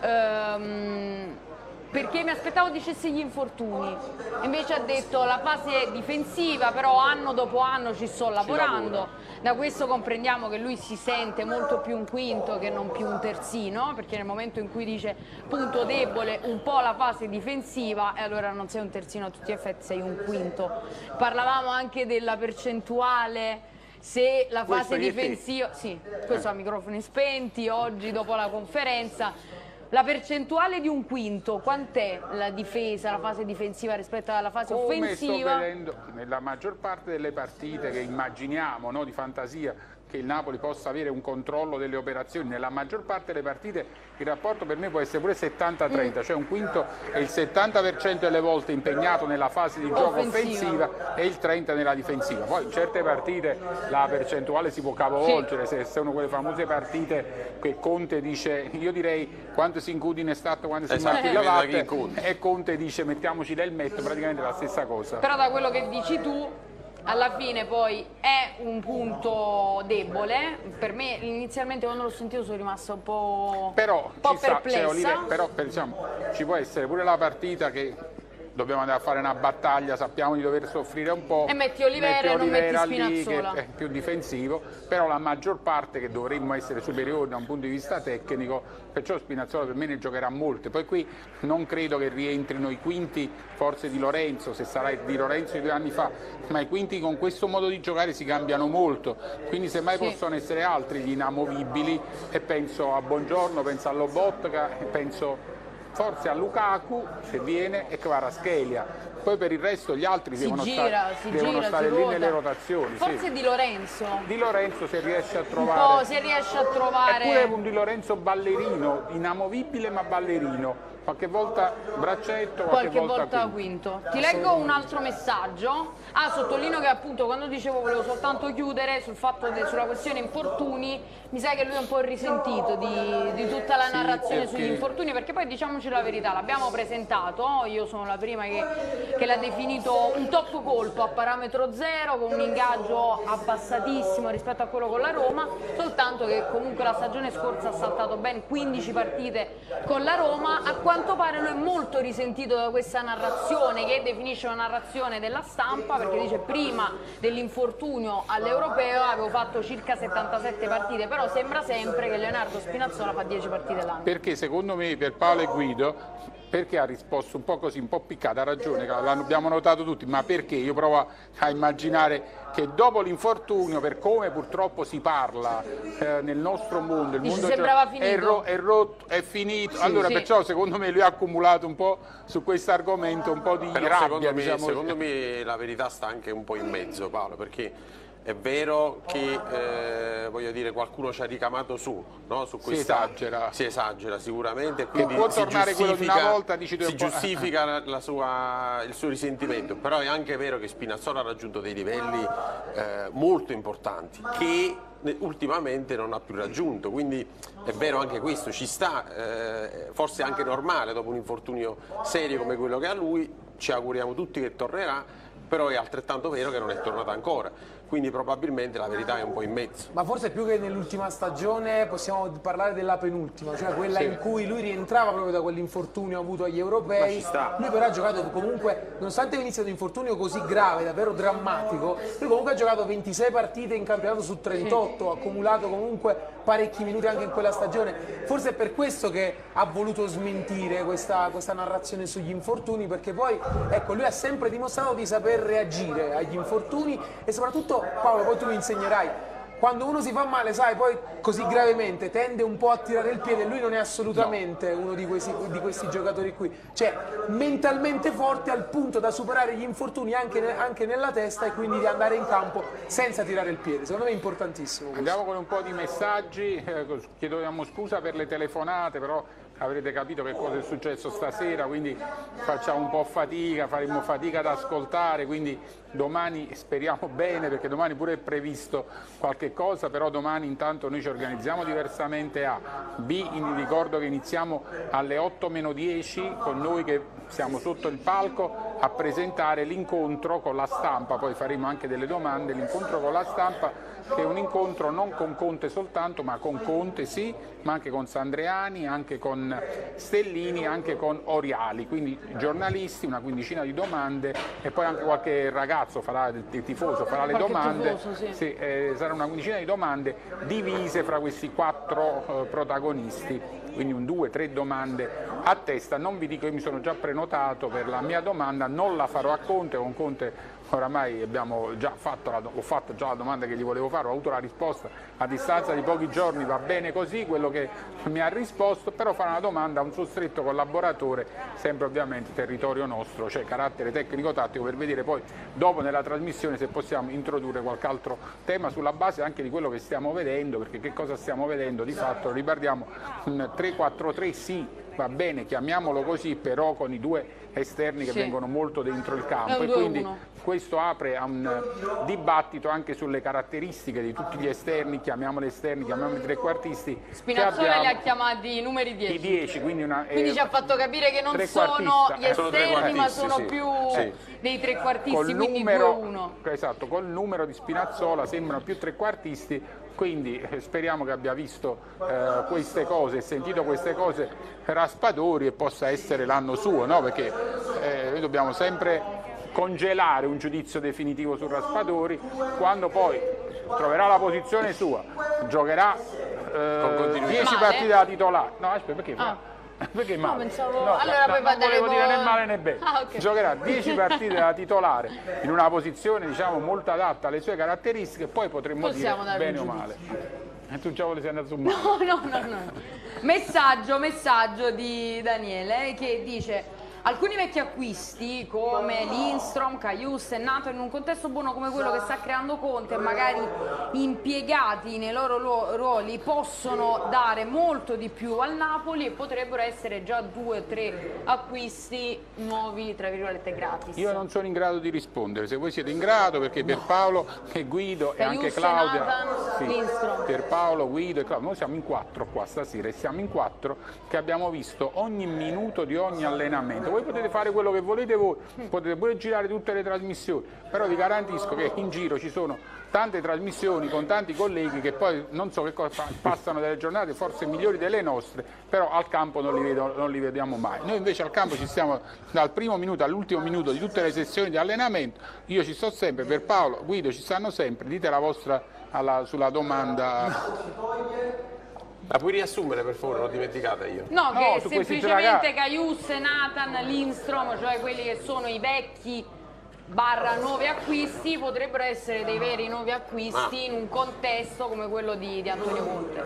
perché mi aspettavo dicesse gli infortuni, invece ha detto la fase difensiva, però anno dopo anno ci sto lavorando. Da questo comprendiamo che lui si sente molto più un quinto che non più un terzino, perché nel momento in cui dice punto debole un po' la fase difensiva, e allora non sei un terzino a tutti gli effetti, sei un quinto. Parlavamo anche della percentuale, se la fase difensiva, sì, questo a microfoni spenti, oggi dopo la conferenza. La percentuale di un quinto, quant'è la difesa, la fase difensiva rispetto alla fase offensiva? Come sto vedendo nella maggior parte delle partite che immaginiamo, no, di fantasia, che il Napoli possa avere un controllo delle operazioni, nella maggior parte delle partite il rapporto per me può essere pure 70-30, cioè un quinto è il 70% delle volte impegnato nella fase di gioco offensiva e il 30% nella difensiva. Poi in certe partite la percentuale si può capovolgere, se sono quelle famose partite che Conte dice, io direi quanto si incudi in stato, quando si marchi la latte, e Conte dice mettiamoci l'elmetto, praticamente la stessa cosa. Però da quello che dici tu, alla fine poi è un punto debole, per me inizialmente quando l'ho sentito sono rimasta un po' perplessa. Però diciamo, ci può essere pure la partita che dobbiamo andare a fare una battaglia, sappiamo di dover soffrire un po', e metti Olivera e non metti Spinazzola, che è più difensivo, però la maggior parte che dovremmo essere superiori da un punto di vista tecnico, perciò Spinazzola per me ne giocherà molte. Poi qui non credo che rientrino i quinti forse di Lorenzo, se sarà di Lorenzo di 2 anni fa, ma i quinti con questo modo di giocare si cambiano molto, quindi semmai possono essere altri gli inamovibili, e penso a Buongiorno, penso a Lobotka, penso forse a Lukaku se viene e Kvaratskhelia. Poi per il resto gli altri devono stare lì nelle rotazioni. Forse Di Lorenzo. Di Lorenzo se riesce a trovare. Un po' si riesce a trovare. Eppure un Di Lorenzo ballerino, inamovibile ma ballerino. Qualche volta braccetto, qualche volta quinto. Ti leggo un altro messaggio. Sottolineo che appunto quando dicevo volevo soltanto chiudere sul fatto sulla questione infortuni, mi sa che lui è un po' risentito di tutta la narrazione sugli infortuni, perché poi diciamoci la verità, l'abbiamo presentato, io sono la prima che l'ha definito un top colpo a parametro zero, con un ingaggio abbassatissimo rispetto a quello con la Roma, soltanto che comunque la stagione scorsa ha saltato ben 15 partite con la Roma, a quanto pare lui è molto risentito da questa narrazione, che definisce una narrazione della stampa, perché dice prima dell'infortunio all'Europeo avevo fatto circa 77 partite, però sembra sempre che Leonardo Spinazzola fa 10 partite l'anno. Perché secondo me per Paolo e Guido, perché ha risposto un po' così, un po' piccata, ha ragione, l'abbiamo notato tutti, ma perché? Io provo a immaginare che dopo l'infortunio, per come purtroppo si parla nel nostro mondo, il mondo è finito, Sì, allora sì. Perciò secondo me lui ha accumulato un po' su questo argomento un po' di Però rabbia. secondo me la verità sta anche un po' in mezzo, Paolo, perché è vero che voglio dire, qualcuno ci ha ricamato su, no? Su questa, si esagera sicuramente, quindi può tornare quello di una volta, dici tu, si giustifica il suo risentimento, però è anche vero che Spinazzola ha raggiunto dei livelli molto importanti che ultimamente non ha più raggiunto, quindi è vero anche questo, ci sta, forse è anche normale dopo un infortunio serio come quello che ha lui, ci auguriamo tutti che tornerà, però è altrettanto vero che non è tornato ancora, quindi probabilmente la verità è un po' in mezzo. Ma forse più che nell'ultima stagione possiamo parlare della penultima, cioè quella in cui lui rientrava proprio da quell'infortunio avuto agli europei. Lui però ha giocato comunque, nonostante venisse da un infortunio così grave, davvero drammatico, lui comunque ha giocato 26 partite in campionato su 38, ha accumulato comunque parecchi minuti anche in quella stagione. Forse è per questo che ha voluto smentire questa narrazione sugli infortuni, perché poi ecco, lui ha sempre dimostrato di saper reagire agli infortuni e soprattutto, Paolo, poi tu mi insegnerai, quando uno si fa male, sai, poi così gravemente tende un po' a tirare il piede, lui non è assolutamente uno di questi giocatori qui, cioè mentalmente forte al punto da superare gli infortuni anche nella testa e quindi di andare in campo senza tirare il piede, secondo me è importantissimo questo. Andiamo con un po' di messaggi, chiediamo scusa per le telefonate, però avrete capito che cosa è successo stasera, quindi facciamo un po' fatica, faremo fatica ad ascoltare, quindi domani speriamo bene, perché domani pure è previsto qualche cosa, però domani intanto noi ci organizziamo diversamente. Ricordo che iniziamo alle 8:10 con noi che siamo sotto il palco a presentare l'incontro con la stampa, poi faremo anche delle domande, l'incontro con la stampa che è un incontro non con Conte soltanto, ma con Conte sì, ma anche con Sandreani, anche con Stellini, anche con Oriali, quindi giornalisti, una quindicina di domande e poi anche qualche ragazzo il tifoso farà le domande, sarà una quindicina di domande divise fra questi 4 protagonisti, quindi 2-3 domande a testa. Non vi dico, io mi sono già prenotato per la mia domanda, non la farò a Conte, con Conte oramai ho fatto già la domanda che gli volevo fare, ho avuto la risposta a distanza di pochi giorni, va bene così quello che mi ha risposto, però farà una domanda a un suo stretto collaboratore, sempre ovviamente territorio nostro, cioè carattere tecnico-tattico, per vedere poi dopo nella trasmissione se possiamo introdurre qualche altro tema sulla base anche di quello che stiamo vedendo, perché che cosa stiamo vedendo di fatto, ribadiamo un 3-4-3 sì, va bene, chiamiamolo così, però con i 2 esterni che vengono molto dentro il campo e quindi questo apre a un dibattito anche sulle caratteristiche di tutti gli esterni, chiamiamoli esterni, chiamiamoli trequartisti. Spinazzola li ha chiamati i numeri 10. I 10, quindi ci ha fatto capire che non sono gli esterni ma sono più dei trequartisti, quindi 2-1. Esatto, col numero di Spinazzola sembrano più trequartisti, quindi speriamo che abbia visto queste cose, sentito queste cose Raspadori e possa essere l'anno suo, no? Perché noi dobbiamo sempre congelare un giudizio definitivo su Raspadori, quando poi troverà la posizione sua, giocherà 10 partite da titolare. No, aspetta, perché? Perché male? Allora poi non volevo dire né male né bene. Giocherà 10 partite da titolare in una posizione diciamo molto adatta alle sue caratteristiche, poi potremmo dire bene o male. E tu già volevi andare su male. No. Messaggio di Daniele che dice: alcuni vecchi acquisti come Lindstrom, Karius e Nato in un contesto buono come quello che sta creando Conte, magari impiegati nei loro ruoli, possono dare molto di più al Napoli e potrebbero essere già 2 o 3 acquisti nuovi, tra virgolette, gratis. Io non sono in grado di rispondere, se voi siete in grado, perché per Paolo e Guido e anche Claudia, per Paolo, Guido e Claudia, noi siamo in 4 qua stasera e siamo in 4 che abbiamo visto ogni minuto di ogni allenamento. Voi potete fare quello che volete voi, potete pure girare tutte le trasmissioni, però vi garantisco che in giro ci sono tante trasmissioni con tanti colleghi che poi non so che cosa passano delle giornate forse migliori delle nostre, però al campo non li vediamo mai. Noi invece al campo ci stiamo dal primo minuto all'ultimo minuto di tutte le sessioni di allenamento, io ci sto sempre, per Paolo, Guido ci stanno sempre, dite la vostra sulla domanda. La puoi riassumere per favore, l'ho dimenticata io. No, che semplicemente Caius, Nathan, Lindstrom, cioè quelli che sono i vecchi / nuovi acquisti, potrebbero essere dei veri nuovi acquisti in un contesto come quello di Antonio Conte.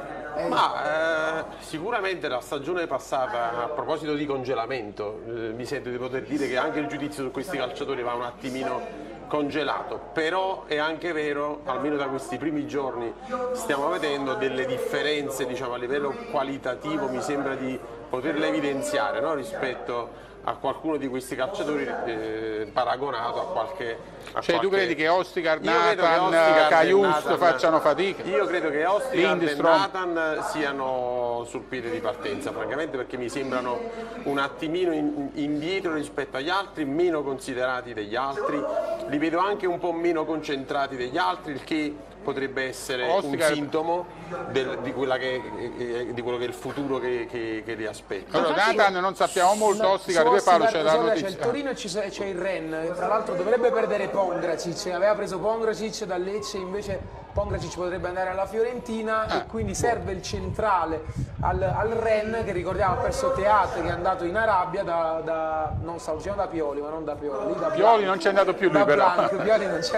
Sicuramente la stagione passata, a proposito di congelamento, mi sento di poter dire che anche il giudizio su questi calciatori va un attimino congelato, però è anche vero, almeno da questi primi giorni stiamo vedendo delle differenze, diciamo, a livello qualitativo, mi sembra di poterle evidenziare, no? Rispetto a qualcuno di questi calciatori paragonato a qualche... tu credi che Ostigard, Nathan, Caius facciano fatica? Io credo che Ostigard e Nathan siano sul piede di partenza, francamente, perché mi sembrano un attimino indietro rispetto agli altri, meno considerati degli altri, li vedo anche un po' meno concentrati degli altri, il che potrebbe essere un sintomo di quello che è il futuro che li aspetta. Allora, Nathan non sappiamo molto, Ostigard, dove Paolo c'è la notizia? C'è il Torino e c'è il Rennes, tra l'altro dovrebbe perdere Pongracic, aveva preso Pongracic dal Lecce, invece Pongracic potrebbe andare alla Fiorentina e quindi serve il centrale al Rennes, che ricordiamo ha perso Teat, che è andato in Arabia non stavo dicendo da Pioli, ma non da Pioli. Pioli non c'è andato più lui però. Pioli non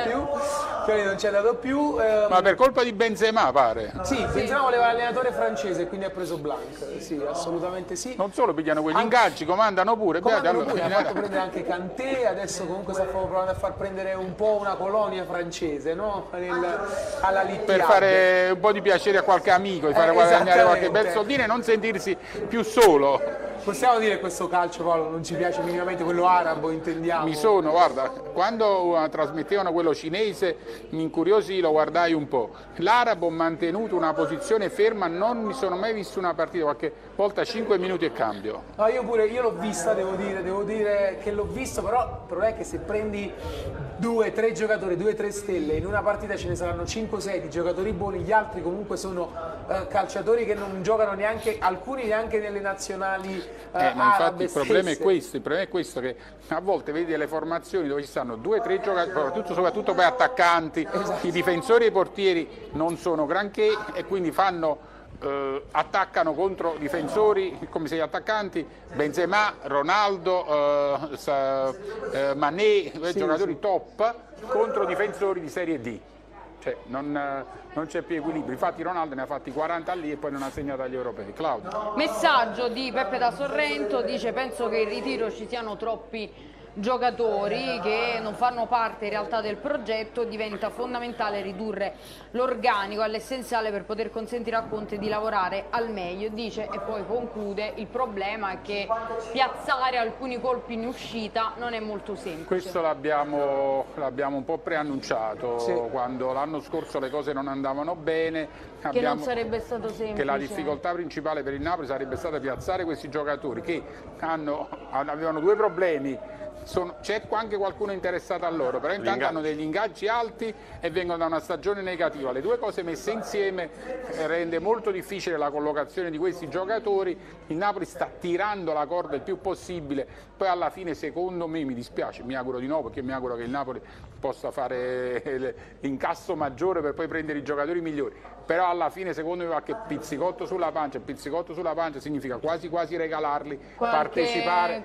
c'è andato più. Ma per colpa di Benzema pare. Sì, Benzema voleva l'allenatore francese e quindi ha preso Blanc, sì, assolutamente sì. Non solo pigliano quegli ingaggi, comandano pure. Ha fatto prendere anche Kanté, adesso comunque sta provando a far prendere un po' una colonia francese, no? Alla Littiade. Per fare un po' di piacere a qualche amico, di fare guadagnare qualche bel soldino e non sentirsi più solo. Possiamo dire che questo calcio, Paolo, non ci piace minimamente, quello arabo intendiamo? Guarda, quando trasmettevano quello cinese mi incuriosì, lo guardai un po'. L'arabo ha mantenuto una posizione ferma, non mi sono mai visto una partita, qualche volta 5 minuti e cambio. No, io l'ho vista, devo dire che l'ho visto, però il problema è che se prendi 2-3 giocatori, 2-3 stelle, in una partita ce ne saranno 5-6 di giocatori buoni, gli altri comunque sono calciatori che non giocano neanche, alcuni neanche nelle nazionali infatti il problema è questo, che a volte vedi delle formazioni dove ci stanno 2-3 giocatori, soprattutto poi attaccanti, i difensori e i portieri non sono granché e quindi attaccano contro difensori come se gli attaccanti Benzema, Ronaldo, Mané, giocatori top contro difensori di Serie D. Cioè, non c'è più equilibrio, infatti Ronaldo ne ha fatti 40 lì e poi non ha segnato agli europei. Claudio. Messaggio di Peppe da Sorrento, dice: penso che in ritiro ci siano troppi giocatori che non fanno parte in realtà del progetto, diventa fondamentale ridurre l'organico all'essenziale per poter consentire a Conte di lavorare al meglio. Dice, e poi conclude, il problema è che piazzare alcuni colpi in uscita non è molto semplice. Questo l'abbiamo un po' preannunciato, quando l'anno scorso le cose non andavano bene, che non sarebbe stato semplice, che la difficoltà principale per il Napoli sarebbe stata piazzare questi giocatori che avevano due problemi. C'è anche qualcuno interessato a loro, però intanto hanno degli ingaggi alti e vengono da una stagione negativa. Le due cose messe insieme rende molto difficile la collocazione di questi giocatori. Il Napoli sta tirando la corda il più possibile, poi alla fine secondo me, mi dispiace, mi auguro di no, perché mi auguro che il Napoli possa fare l'incasso maggiore per poi prendere i giocatori migliori, però alla fine secondo me qualche pizzicotto sulla pancia significa quasi regalarli, partecipare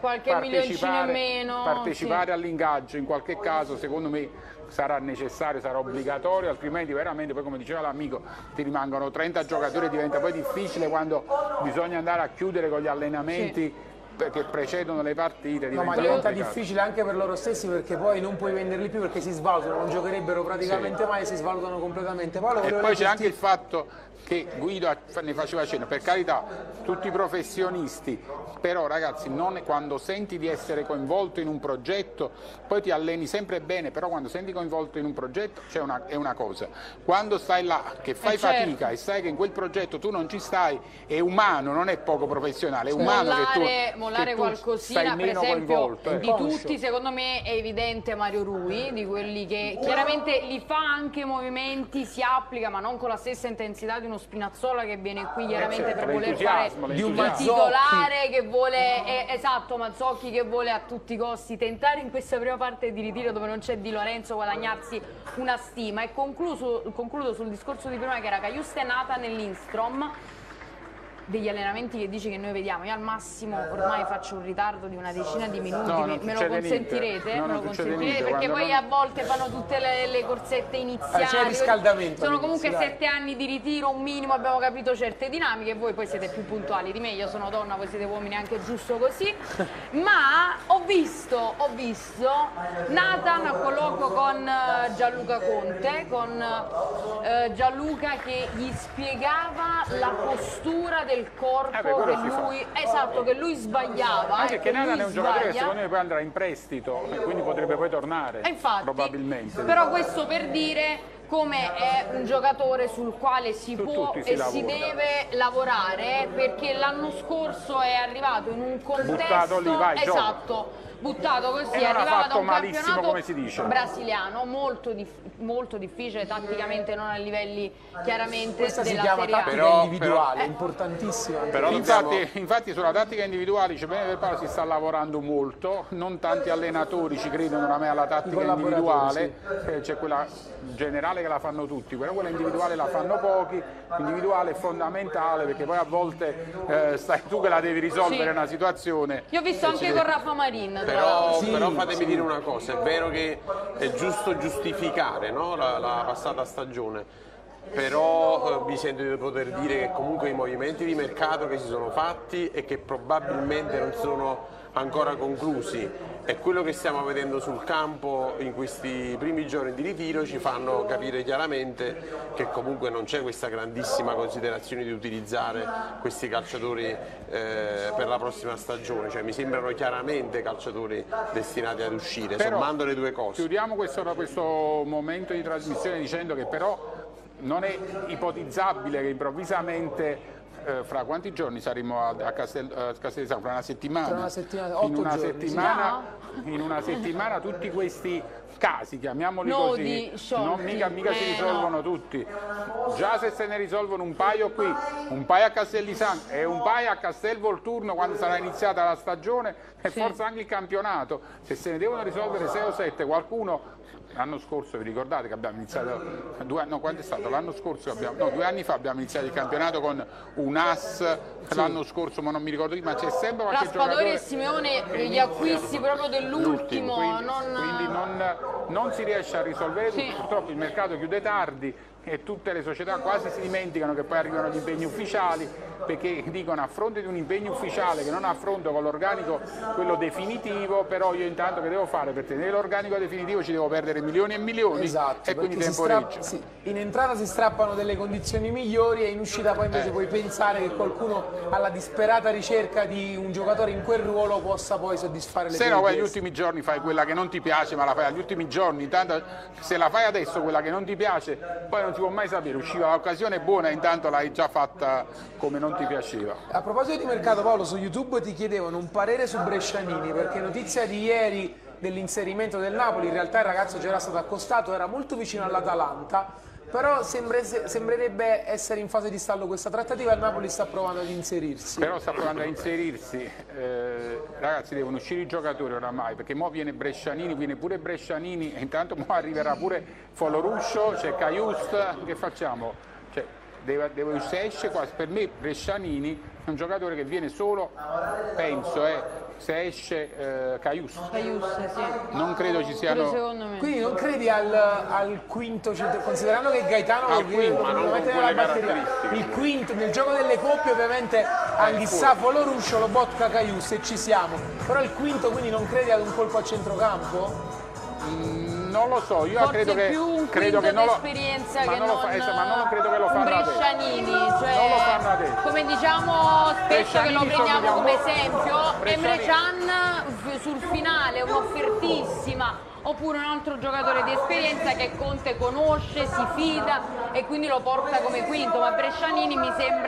all'ingaggio, in qualche caso secondo me sarà necessario, sarà obbligatorio, altrimenti veramente poi, come diceva l'amico, ti rimangono 30 giocatori e diventa poi difficile quando bisogna andare a chiudere con gli allenamenti che precedono le partite. No, ma diventa difficile anche per loro stessi, perché poi non puoi venderli più perché si svalutano, non giocherebbero praticamente mai e si svalutano completamente. E poi c'è anche il fatto che Guido ne faceva cenno, per carità, tutti professionisti, però ragazzi, quando senti di essere coinvolto in un progetto, poi ti alleni sempre bene, però quando senti coinvolto in un progetto è una cosa, quando stai là che fai fatica e sai che in quel progetto tu non ci stai, è umano, non è poco professionale, è umano che tu mollare qualcosina, per esempio di tutti secondo me è evidente Mario Rui, di quelli che chiaramente li fa anche movimenti, si applica ma non con la stessa intensità di uno Spinazzola che viene qui chiaramente per voler fare di un titolare, che vuole, esatto, Mazzocchi che vuole a tutti i costi tentare in questa prima parte di ritiro dove non c'è Di Lorenzo guadagnarsi una stima. E concludo sul discorso di prima che era Cajuste nata nell'Instrom, degli allenamenti che dici che noi vediamo. Io al massimo ormai faccio un ritardo di una decina di minuti, me lo consentirete? No, me lo consentirete perché poi a volte fanno tutte le corsette iniziali. C'è il riscaldamento. Sono comunque 7 anni di ritiro, un minimo, abbiamo capito certe dinamiche, voi poi siete più puntuali di me, io sono donna, voi siete uomini, anche giusto così. Ma ho visto Nathan a colloquio con Gianluca Conte, con Gianluca che gli spiegava la postura del corpo che lui, che lui sbagliava. Anche che Nathan è un giocatore che secondo me poi andrà in prestito e quindi potrebbe poi tornare, probabilmente. Però questo per dire come è un giocatore sul quale si può e si deve lavorare, perché l'anno scorso è arrivato in un contesto buttato lì, vai, buttato così, e non ha arrivava da fatto un malissimo, campionato come si dice, brasiliano molto difficile tatticamente, non a livelli chiaramente questa della si chiama Serie A. tattica individuale, importantissima. Però infatti sulla tattica individuale dice bene del Palo si sta lavorando molto, non tanti allenatori ci credono oramai alla tattica individuale, c'è quella generale che la fanno tutti, però quella individuale la fanno pochi, l'individuale è fondamentale perché poi a volte stai tu che la devi risolvere una situazione. Io ho visto anche con Rafa Marin. Però fatemi dire una cosa, è vero che è giusto giustificare, no, la passata stagione, però mi sento di poter dire che comunque i movimenti di mercato che si sono fatti e che probabilmente non sono ancora conclusi e quello che stiamo vedendo sul campo in questi primi giorni di ritiro ci fanno capire chiaramente che comunque non c'è questa grandissima considerazione di utilizzare questi calciatori per la prossima stagione, cioè mi sembrano chiaramente calciatori destinati ad uscire, però, sommando le due cose. Chiudiamo questo momento di trasmissione dicendo che però non è ipotizzabile che improvvisamente fra quanti giorni saremo a Castellisano? Fra una settimana? Tra una settimana, 8 giorni. In una settimana tutti questi casi, chiamiamoli nodi, così, non mica si risolvono tutti. Già se ne risolvono un paio qui, un paio a Castellisano e un paio a Castelvolturno quando sarà iniziata la stagione e forse anche il campionato, se ne devono risolvere 6 o 7, qualcuno. L'anno scorso vi ricordate che abbiamo iniziato, quando è stato? L'anno scorso, 2 anni fa abbiamo iniziato il campionato con un AS, l'anno scorso ma non mi ricordo chi, ma c'è sempre qualche giocatore. Raspadori e Simeone gli acquisti proprio dell'ultimo. Quindi non si riesce a risolvere tutto, purtroppo il mercato chiude tardi e tutte le società quasi si dimenticano che poi arrivano gli impegni ufficiali, perché dicono a fronte di un impegno ufficiale che non affronto con l'organico quello definitivo, però io intanto che devo fare per tenere l'organico definitivo ci devo perdere milioni e milioni, esatto, e quindi temporeggio. In entrata si strappano delle condizioni migliori e in uscita poi invece puoi pensare che qualcuno alla disperata ricerca di un giocatore in quel ruolo possa poi soddisfare le tue richieste. Se no agli ultimi giorni fai quella che non ti piace, ma la fai agli ultimi giorni, intanto se la fai adesso quella che non ti piace poi non si può mai sapere, usciva l'occasione buona e intanto l'hai già fatta come non ti piaceva. A proposito di mercato, Paolo, su YouTube ti chiedevano un parere su Brescianini, perché notizia di ieri dell'inserimento del Napoli, in realtà il ragazzo già era stato accostato, era molto vicino all'Atalanta, però sembrerebbe essere in fase di stallo questa trattativa, il Napoli sta provando ad inserirsi. Però sta provando ad inserirsi, ragazzi devono uscire i giocatori oramai, perché mo viene Brescianini, viene pure Brescianini e intanto mo arriverà pure Foloruscio, c'è Cajuste, che facciamo? Cioè, se esce qua, per me Brescianini è un giocatore che viene solo, penso, se esce Cajuste. Sì. Non credo ci siano. Quindi non credi al quinto, considerando che Gaetano lo mette nella batteria. Il quinto, nel gioco delle coppie ovviamente Anghissà, Foloruscio, Lobotka, Cajuste e ci siamo. Però il quinto quindi non credi ad un colpo a centrocampo? Non lo so, io forse credo che più un credo che non esperienza che non credo che lo fanno Brescianini, cioè, non lo fanno adesso. Come diciamo spesso che lo prendiamo come esempio, Emre Can sul finale un'offertissima, oppure un altro giocatore di esperienza che Conte conosce, si fida e quindi lo porta come quinto, ma Brescianini mi sembra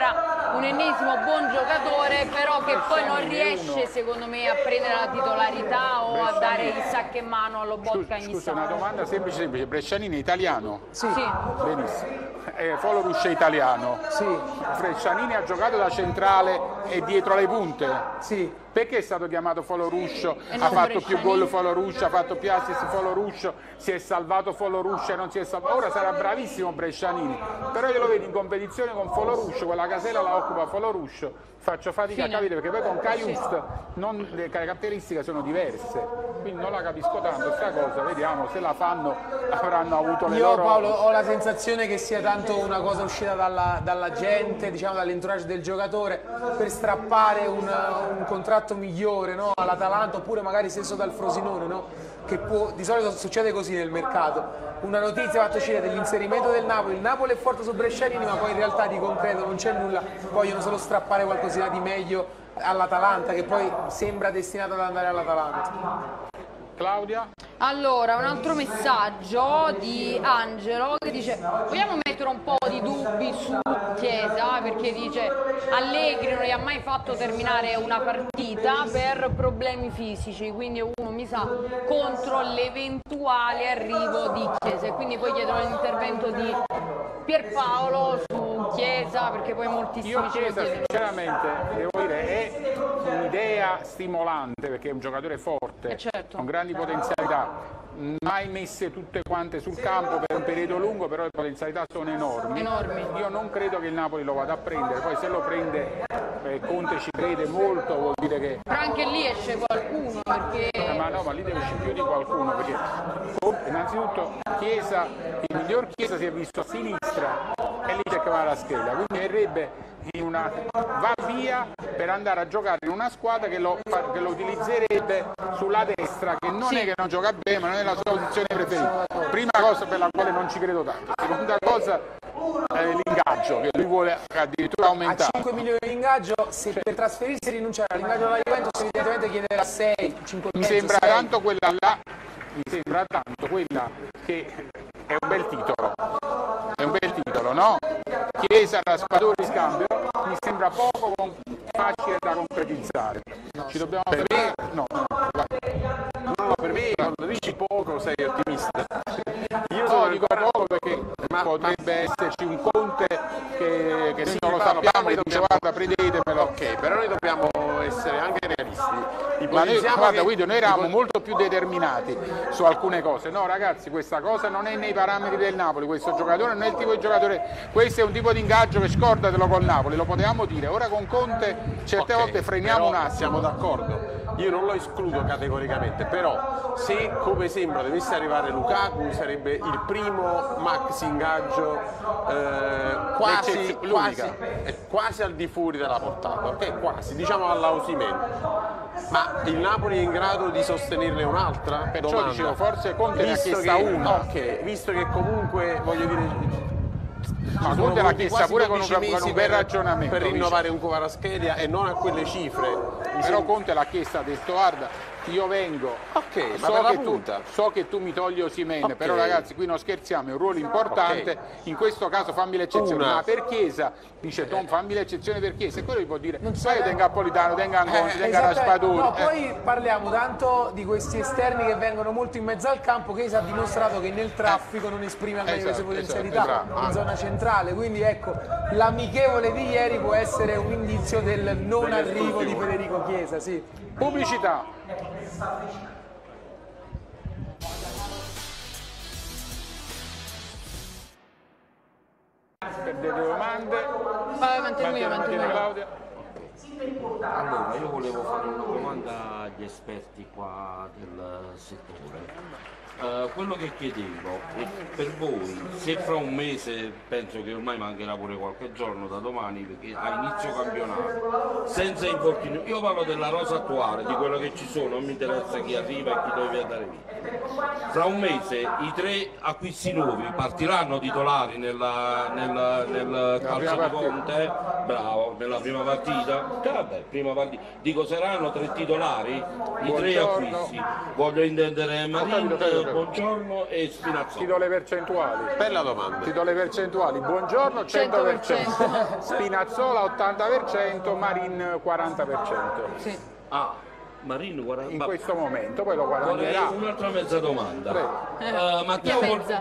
un ennesimo buon giocatore, però che poi non riesce secondo me a prendere la titolarità o a dare il sacco in mano allo Botka ogni Scusa, una tanto. domanda semplice. Brescianini è italiano? Sì. Benissimo. Foloruscio è italiano? Sì. Brescianini ha giocato da centrale e dietro le punte? Sì. Perché è stato chiamato Foloruscio? E Ha non fatto più Brescianini? gol Foloruscio, ha fatto più assist Foloruscio, si è salvato Foloruscio e non si è salvato. Ora sarà bravissimo Brescianini, però io lo vedo in competizione con Foloruscio, quella casella la occupa Foloruscio. Faccio fatica a capire perché poi con Cajuste le caratteristiche sono diverse, quindi non la capisco tanto sta cosa, vediamo se la fanno, avranno avuto le Io loro... Paolo ho la sensazione che sia tanto una cosa uscita dalla gente, diciamo dall'entourage del giocatore, per strappare un contratto migliore, no? All'Atalanta, oppure magari stesso dal Frosinone, no? Che di solito succede così nel mercato. Una notizia fatta uscire dell'inserimento del Napoli, il Napoli è forte su Brescianini ma poi in realtà di concreto non c'è nulla, vogliono solo strappare qualcosina di meglio all'Atalanta, che poi sembra destinato ad andare all'Atalanta. Claudia? Allora, un altro messaggio di Angelo che dice: vogliamo mettere un po' di dubbi su Chiesa, perché dice Allegri non gli ha mai fatto terminare una partita per problemi fisici, quindi uno mi sa contro l'eventuale arrivo di Chiesa, e quindi poi chiedo l'intervento di Pierpaolo su Chiesa, perché poi moltissimi Io Chiesa sinceramente devo dire è un'idea stimolante perché è un giocatore forte, certo. con grandi potenzialità, mai messe tutte quante sul campo per un periodo lungo, però le potenzialità sono enormi. Io non credo che il Napoli lo vada a prendere, poi se lo prende Conte ci crede molto, vuol dire che... Però anche lì esce qualcuno, perché... Ma no, ma lì deve uscire più di qualcuno, perché innanzitutto Chiesa, il miglior Chiesa si è visto a sinistra e lì c'è Kvaratskhelia, quindi verrebbe va via per andare a giocare in una squadra che lo utilizzerebbe sulla destra, che non è che non gioca bene, ma non è la sua posizione preferita. Prima cosa per la quale non ci credo tanto. Seconda cosa l'ingaggio, che lui vuole addirittura aumentare. A 5 milioni di ingaggio, se per trasferirsi rinunciare all'ingaggio della Juventus evidentemente chiederà 6, 5 Mi sembra tanto quella là, che è un bel titolo, no? Chiesa, Raspadori, scambio, mi sembra poco facile da concretizzare. Ci dobbiamo per me, no, per me quando dici poco sei ottimista. Io dico poco perché potrebbe esserci un Conte che sì, non lo Paolo, sappiamo, noi e dice guarda prendetemelo. Ok, però noi dobbiamo essere anche realisti. Ma noi, guarda Guido, noi eravamo molto più determinati su alcune cose. No ragazzi, questa cosa non è nei parametri del Napoli, questo giocatore non è il tipo di giocatore, questo è un tipo di ingaggio che scordatelo col Napoli, lo potevamo dire. Ora con Conte certe volte freniamo un attimo. Siamo d'accordo, io non lo escludo categoricamente, però se come sembra dovesse arrivare Lukaku sarebbe il primo max ingaggio quasi al di fuori della portata, ok? Quasi, diciamo alla Osimhen. Ma il Napoli è in grado di sostenerne un'altra? Perciò domanda. Dicevo, forse Conte ne ha chiesta una. Ok, visto che comunque voglio dire... Ma Conte l'ha chiesta pure con un bel ragionamento. Per rinnovare un Kvaratskhelia e non a quelle cifre. Però Conte l'ha chiesta, ha detto guarda, io vengo, so che tu mi togli Osimhen, però ragazzi qui non scherziamo, è un ruolo importante, in questo caso fammi l'eccezione, ma per Chiesa, dice Tom, fammi l'eccezione per Chiesa, e quello gli può dire, ma io tengo Napolitano, tengo Angoni, tengo Raspadori. No, poi parliamo tanto di questi esterni che vengono molto in mezzo al campo, che ha dimostrato che nel traffico non esprime al meglio le sue potenzialità in zona centrale, quindi ecco, l'amichevole di ieri può essere un indizio del non arrivo di Federico Chiesa, sì. Pubblicità. Per delle domande, mantieni Claudia. Allora, io volevo fare una domanda agli esperti qua del settore. Quello che chiedevo è per voi, se fra un mese, penso che ormai mancherà pure qualche giorno da domani perché a inizio campionato, senza infortunio, io parlo della rosa attuale, di quello che ci sono, non mi interessa chi arriva e chi deve andare via. Fra un mese i 3 acquisti nuovi partiranno titolari nel calcio di Conte, bravo, nella prima partita? Vabbè, prima partita. Dico, saranno 3 titolari, i 3 acquisti. Voglio intendere Marin, Buongiorno e Spinazzola. Ti do le percentuali. Bella domanda. Ti do le percentuali. Buongiorno 100%, Spinazzola 80%, Marin 40%. Sì. Ah, Marin 40%. In questo momento, poi lo guadagnerà. Un'altra mezza domanda. Matteo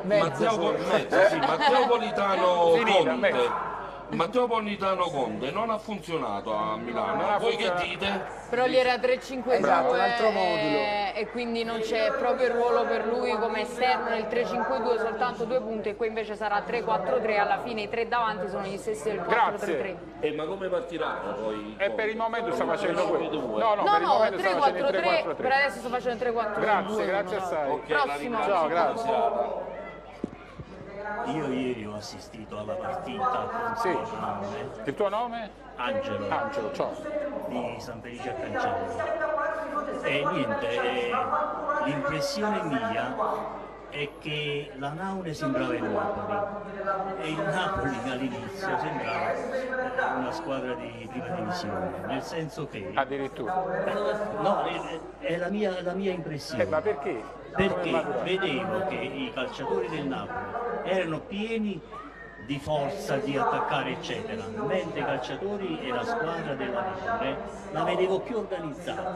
Politano Conte. Matteo Politano Conte non ha funzionato a Milano, voi che dite? Però gli era 3-5-2 Esatto, un altro modulo. e quindi non c'è proprio il ruolo per lui come esterno nel 3-5-2, soltanto 2 punti, e qui invece sarà 3-4-3, alla fine i 3 davanti sono gli stessi del 4-3-3. Ma come partiranno poi? E per il momento sta facendo quello. No, 3-4-3, per adesso sto facendo 3-4-3. Grazie assai. Prossimo. Ciao, grazie. Io ieri ho assistito alla partita. Sì. Il tuo nome? Angelo. Angelo, ciao. Di San Felice a Cancello. E niente, l'impressione mia è che la Naune sembrava il Napoli e il Napoli all'inizio sembrava una squadra di prima divisione, nel senso che... Addirittura? No, è la mia impressione. Ma perché? Perché vedevo che i calciatori del Napoli erano pieni di forza, di attaccare eccetera, mentre i calciatori e la squadra della Naune la vedevo più organizzata.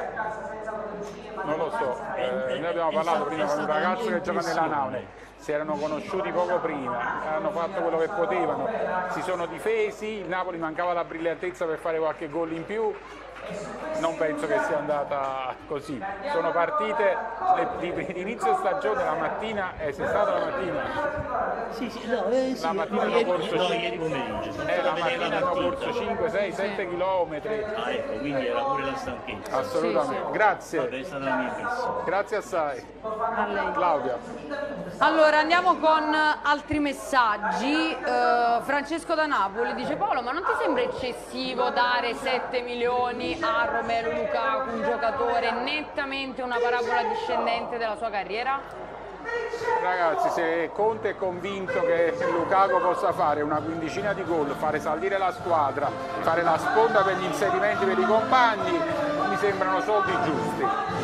Non lo so, noi abbiamo parlato prima con un ragazzo che gioca nella Naune, si erano conosciuti poco prima, hanno fatto quello che potevano, si sono difesi, il Napoli mancava la brillantezza per fare qualche gol in più. Non penso che sia andata così. Sono partite di inizio stagione la mattina, sei stata la mattina? Sì, la mattina hanno corso ieri pomeriggio. La mattina hanno corso 5, 6, 7 chilometri. Ah, ecco, quindi era pure la stanchezza. Assolutamente. Sì. Grazie. Vabbè, è stata la mia impressione. Grazie assai. A lei. Claudia. Allora andiamo con altri messaggi. Francesco da Napoli dice: Paolo, ma non ti sembra eccessivo dare 7 milioni a Romelu Lukaku, un giocatore nettamente una parabola discendente della sua carriera? Ragazzi, se Conte è convinto che Lukaku possa fare una quindicina di gol, fare salire la squadra, fare la sponda per gli inserimenti per i compagni, mi sembrano soldi giusti.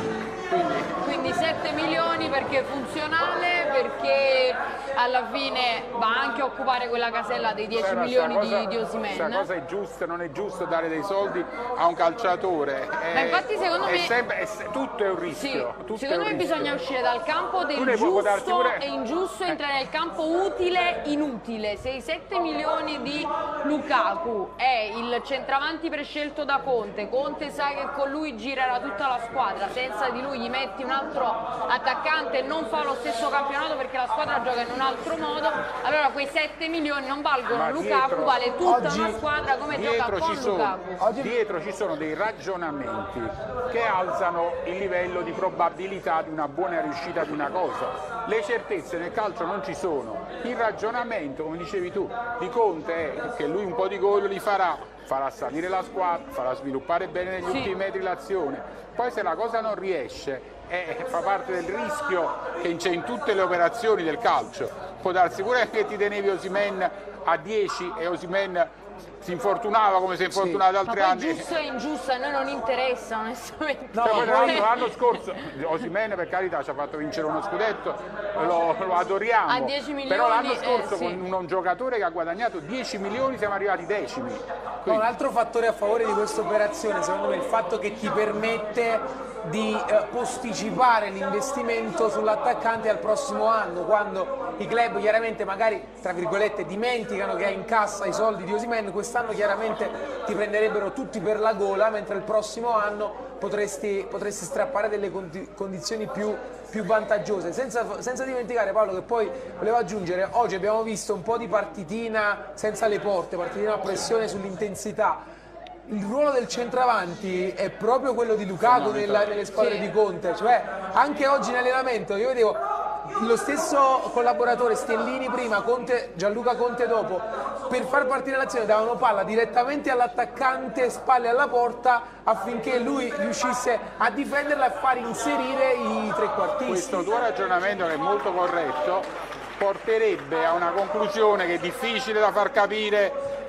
Quindi 7 milioni perché è funzionale, perché alla fine va anche a occupare quella casella dei 10 milioni di Osimhen. Questa cosa è giusta, non è giusto dare dei soldi a un calciatore. Ma infatti secondo me tutto è un rischio. Sì, secondo me bisogna uscire dal campo del giusto e ingiusto e entrare nel campo utile inutile. Se i 7 milioni di Lukaku è il centravanti prescelto da Conte, Conte sa che con lui girerà tutta la squadra, senza di lui gli metti un altro attaccante e non fa lo stesso campionato perché la squadra gioca in un altro modo, allora quei 7 milioni non valgono Lukaku, vale tutta una squadra come gioca con Lukaku. Dietro ci sono dei ragionamenti che alzano il livello di probabilità di una buona riuscita di una cosa. Le certezze nel calcio non ci sono. Il ragionamento, come dicevi tu, di Conte è che lui un po' di gol li farà salire la squadra, farà sviluppare bene negli ultimi metri l'azione. Poi se la cosa non riesce fa parte del rischio che c'è in tutte le operazioni del calcio. Può darsi pure che ti tenevi Osimhen a 10 e Osimhen si infortunava come si è infortunato altri anni. Giusto e ingiusto a noi non interessa onestamente. L'anno scorso Osimhen per carità ci ha fatto vincere uno scudetto, lo adoriamo, a 10 milioni, però l'anno scorso con un giocatore che ha guadagnato 10 milioni siamo arrivati decimi. Un altro fattore a favore di questa operazione secondo me è il fatto che ti permette di posticipare l'investimento sull'attaccante al prossimo anno, quando i club chiaramente magari tra virgolette dimenticano che hai in cassa i soldi di Osimhen. Quest'anno chiaramente ti prenderebbero tutti per la gola, mentre il prossimo anno potresti strappare delle condizioni più vantaggiose, senza dimenticare, Paolo, che poi volevo aggiungere, oggi abbiamo visto un po' di partitina senza le porte, partitina a pressione sull'intensità. Il ruolo del centravanti è proprio quello di Lukaku nelle squadre di Conte, cioè anche oggi in allenamento io vedevo lo stesso collaboratore Stellini prima, Gianluca Conte dopo, per far partire l'azione davano palla direttamente all'attaccante spalle alla porta affinché lui riuscisse a difenderla e far inserire i trequartisti. Questo tuo ragionamento, che è molto corretto, porterebbe a una conclusione che è difficile da far capire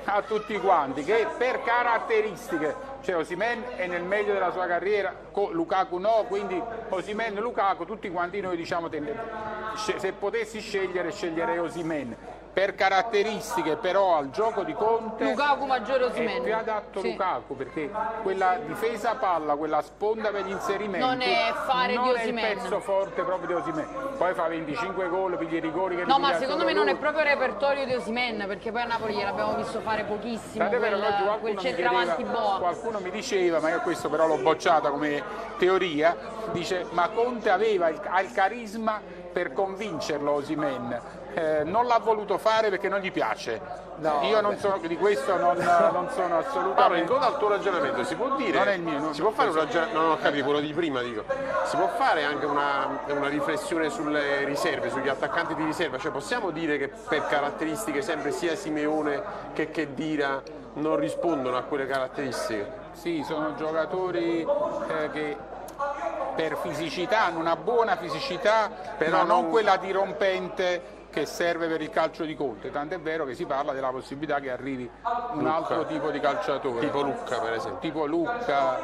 a tutti quanti che per caratteristiche, cioè Osimhen è nel meglio della sua carriera, Lukaku no, quindi Osimhen e Lukaku, tutti quanti noi diciamo se potessi scegliere sceglierei Osimhen. Per caratteristiche però al gioco di Conte Lukaku maggiore Osimhen. È più adatto Lukaku, perché quella difesa palla, quella sponda per gli inserimenti non è fare di Osimhen. Non è il pezzo forte proprio di Osimhen. Poi fa 25 gol, piglia i rigori che no, ma secondo me non è proprio il repertorio di Osimhen, perché poi a Napoli gliel'abbiamo visto fare pochissimo quel centravanti boa. Qualcuno mi diceva, ma io questo però l'ho bocciata come teoria, dice ma Conte ha il carisma per convincerlo Osimhen. Non l'ha voluto fare perché non gli piace. No, io non sono, di questo non sono assolutamente. Allora, in coda al tuo ragionamento si può dire. Non è il mio. Si può fare un ragionamento. Non ho capito quello di prima, dico. Si può fare anche una riflessione sulle riserve, sugli attaccanti di riserva. Cioè possiamo dire che per caratteristiche sempre sia Simeone che Khedira non rispondono a quelle caratteristiche? Sì, sono giocatori che per fisicità hanno una buona fisicità, però non quella dirompente che serve per il calcio di Conte, tant'è vero che si parla della possibilità che arrivi un altro tipo di calciatore. Tipo Lucca per esempio. Tipo Lucca,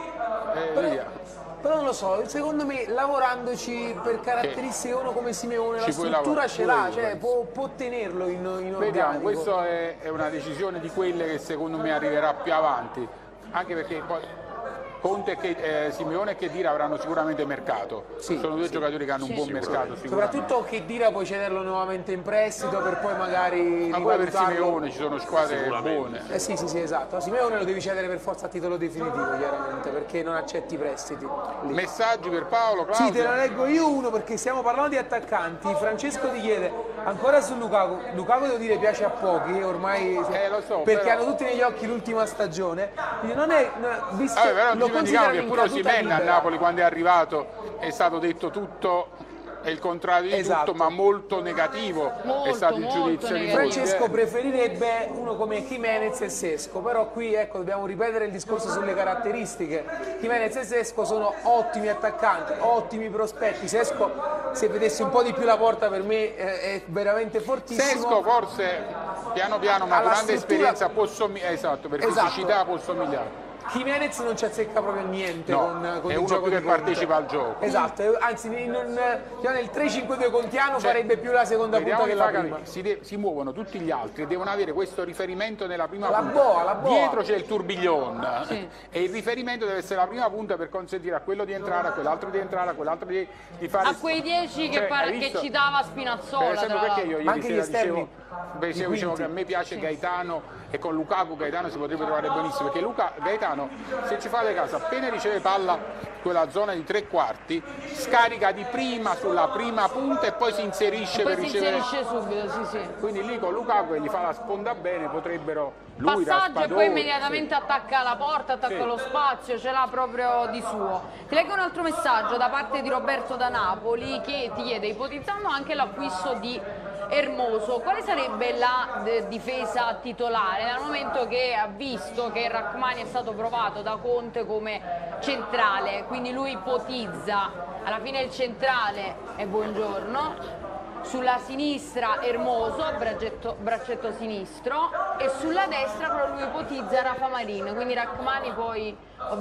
Però non lo so, secondo me lavorandoci per caratteristiche uno come Simeone la struttura ce l'ha, cioè può tenerlo in organico. Vediamo, questa è una decisione di quelle che secondo me arriverà più avanti, anche perché poi Conte e Simeone e Khedira avranno sicuramente mercato, sono due giocatori che hanno un buon mercato sicuramente. Soprattutto Khedira puoi cederlo nuovamente in prestito per poi magari ma poi per Simeone ci sono squadre buone. Sì, esatto, Simeone lo devi cedere per forza a titolo definitivo chiaramente, perché non accetti prestiti. Lì. Messaggi per Paolo, Claudio? Sì, te ne leggo io uno perché stiamo parlando di attaccanti. Francesco ti chiede ancora su Lukaku devo dire piace a pochi ormai, lo so, perché però... hanno tutti negli occhi l'ultima stagione, quindi non è visto lo dimentichiamo che pure Osimhen a Napoli quando è arrivato è stato detto tutto e il contrario di tutto, ma molto negativo è stato il giudizio di Francesco preferirebbe uno come Jimenez e Sesco, però qui ecco dobbiamo ripetere il discorso sulle caratteristiche. Jimenez e Sesco sono ottimi attaccanti, ottimi prospetti. Sesco, se vedessi un po' di più la porta, per me è veramente fortissimo. Sesco forse piano piano, ma grande esperienza può somigliare, per fisicità può somigliare. Jimenez non ci azzecca proprio niente con è il uno gioco più che di Conte. partecipa al gioco. Esatto, anzi nel 3-5-2 contiano farebbe più la seconda punta che la prima. Si muovono tutti gli altri e devono avere questo riferimento nella prima la punta. Boa. Dietro c'è il tourbillon e il riferimento deve essere la prima punta per consentire a quello di entrare, a quell'altro di entrare, a quell'altro di fare... A quei 10 che citava Spinazzola. Per esempio, perché io ieri sera dicevo che a me piace Sì. Gaetano, e con Lukaku Gaetano si potrebbe trovare benissimo, perché Gaetano, se ci fate caso, appena riceve palla quella zona di tre quarti, scarica di prima sulla prima punta e poi si inserisce poi per si ricevere. inserisce subito, sì. Quindi lì con Lukaku, che gli fa la sponda bene, potrebbero lui, passaggio e Raspadori, poi immediatamente attacca la porta, attacca lo spazio, ce l'ha proprio di suo. Ti leggo un altro messaggio da parte di Roberto da Napoli che ti chiede, ipotizzando anche l'acquisto di Hermoso, quale sarebbe la difesa titolare dal momento che ha visto che Rrahmani è stato provato da Conte come centrale, quindi lui ipotizza alla fine il centrale è Buongiorno, sulla sinistra Hermoso, braccetto sinistro, e sulla destra però lui ipotizza Rafa Marin, quindi Rrahmani poi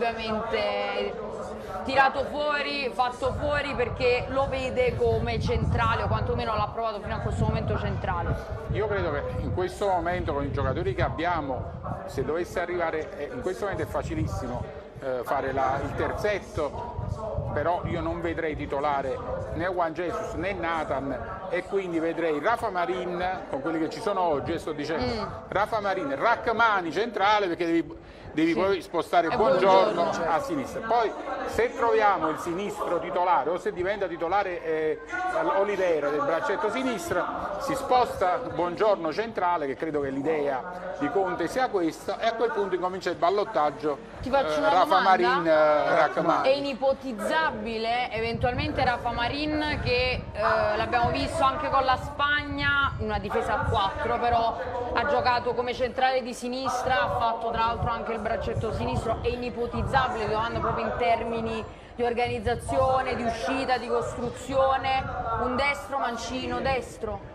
ovviamente tirato fuori, fatto fuori perché lo vede come centrale, o quantomeno l'ha provato fino a questo momento centrale. Io credo che in questo momento con i giocatori che abbiamo, se dovesse arrivare, in questo momento è facilissimo fare il terzetto, però io non vedrei titolare né Juan Jesus né Nathan, e quindi vedrei Rafa Marin con quelli che ci sono oggi, e sto dicendo Rafa Marin, Rrahmani centrale, perché devi poi spostare Buongiorno a sinistra. Poi se troviamo il sinistro titolare o se diventa titolare Oliveira del braccetto sinistro, si sposta Buongiorno centrale, che credo che l'idea di Conte sia questa, e a quel punto incomincia il ballottaggio Rafa Marin, Rrahmani. È inipotizzabile eventualmente Rafa Marin, che l'abbiamo visto anche con la Spagna, una difesa a 4, però ha giocato come centrale di sinistra, ha fatto tra l'altro anche il braccetto sinistro. È inipotizzabile, domando proprio in termini di organizzazione, di uscita, di costruzione, un destro mancino destro.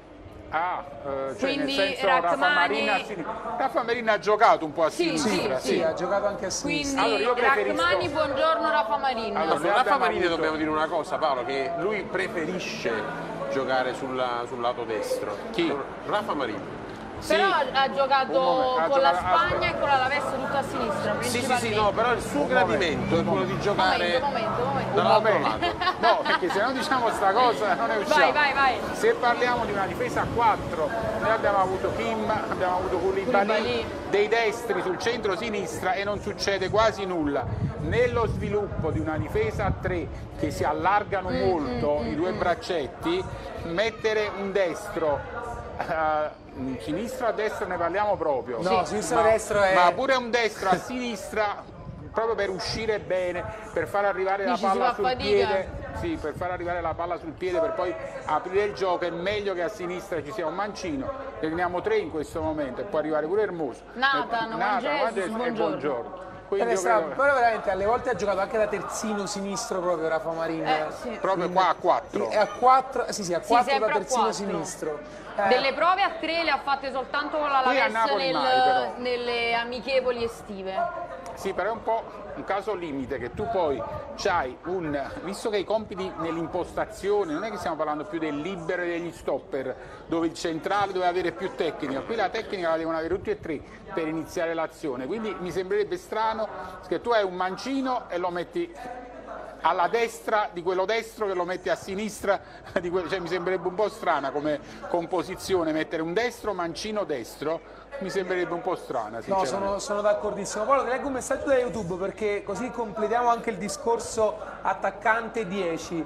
Cioè quindi nel senso Rachmani... Raffa Marin ha giocato un po' a sinistra. Sì, ha giocato anche a sinistra. Quindi Allora, io preferisco... Rachmani, buongiorno Raffa Marin. Allora, su Raffa Marin dobbiamo dire una cosa, Paolo, che lui preferisce giocare sul lato destro. Chi? Raffa Marin. Però ha giocato con la Spagna aspetta. e con l'Alaves tutta a sinistra, Sì, no, però il suo gradimento è quello di giocare dall'altro lato. No, perché se no diciamo sta cosa non ne usciamo. Vai. Se parliamo di una difesa a 4, noi abbiamo avuto Kim, abbiamo avuto Koulibaly, dei destri sul centro-sinistra e non succede quasi nulla. Nello sviluppo di una difesa a 3 che si allargano molto i due braccetti, mettere un destro sinistra a destra ne parliamo proprio. No, sinistra a destra è... Ma pure un destro a sinistra proprio per uscire bene, per far arrivare la palla sul piede. Sì, per far arrivare la palla sul piede per poi aprire il gioco è meglio che a sinistra ci sia un mancino. Ne teniamo 3 in questo momento e può arrivare pure Hermoso. Nathan, e Buongiorno. Però veramente alle volte ha giocato anche da terzino sinistro proprio Raffa Marin. Proprio qua a 4. A 4, sì, a 4 da terzino 4. sinistro. Delle prove a 3 le ha fatte soltanto con la Laves nelle amichevoli estive. Sì, però è un po' un caso limite che tu poi c'hai visto che i compiti nell'impostazione, non è che stiamo parlando più del libero e degli stopper, dove il centrale deve avere più tecnica, qui la tecnica la devono avere tutti e 3 per iniziare l'azione, quindi mi sembrerebbe strano che tu hai un mancino e lo metti alla destra di quello destro che lo metti a sinistra di cioè mi sembrerebbe un po' strana come composizione mettere un destro mancino destro, mi sembrerebbe un po' strana. No, sono d'accordissimo. Paolo, ti leggo un messaggio da YouTube perché così completiamo anche il discorso attaccante 10.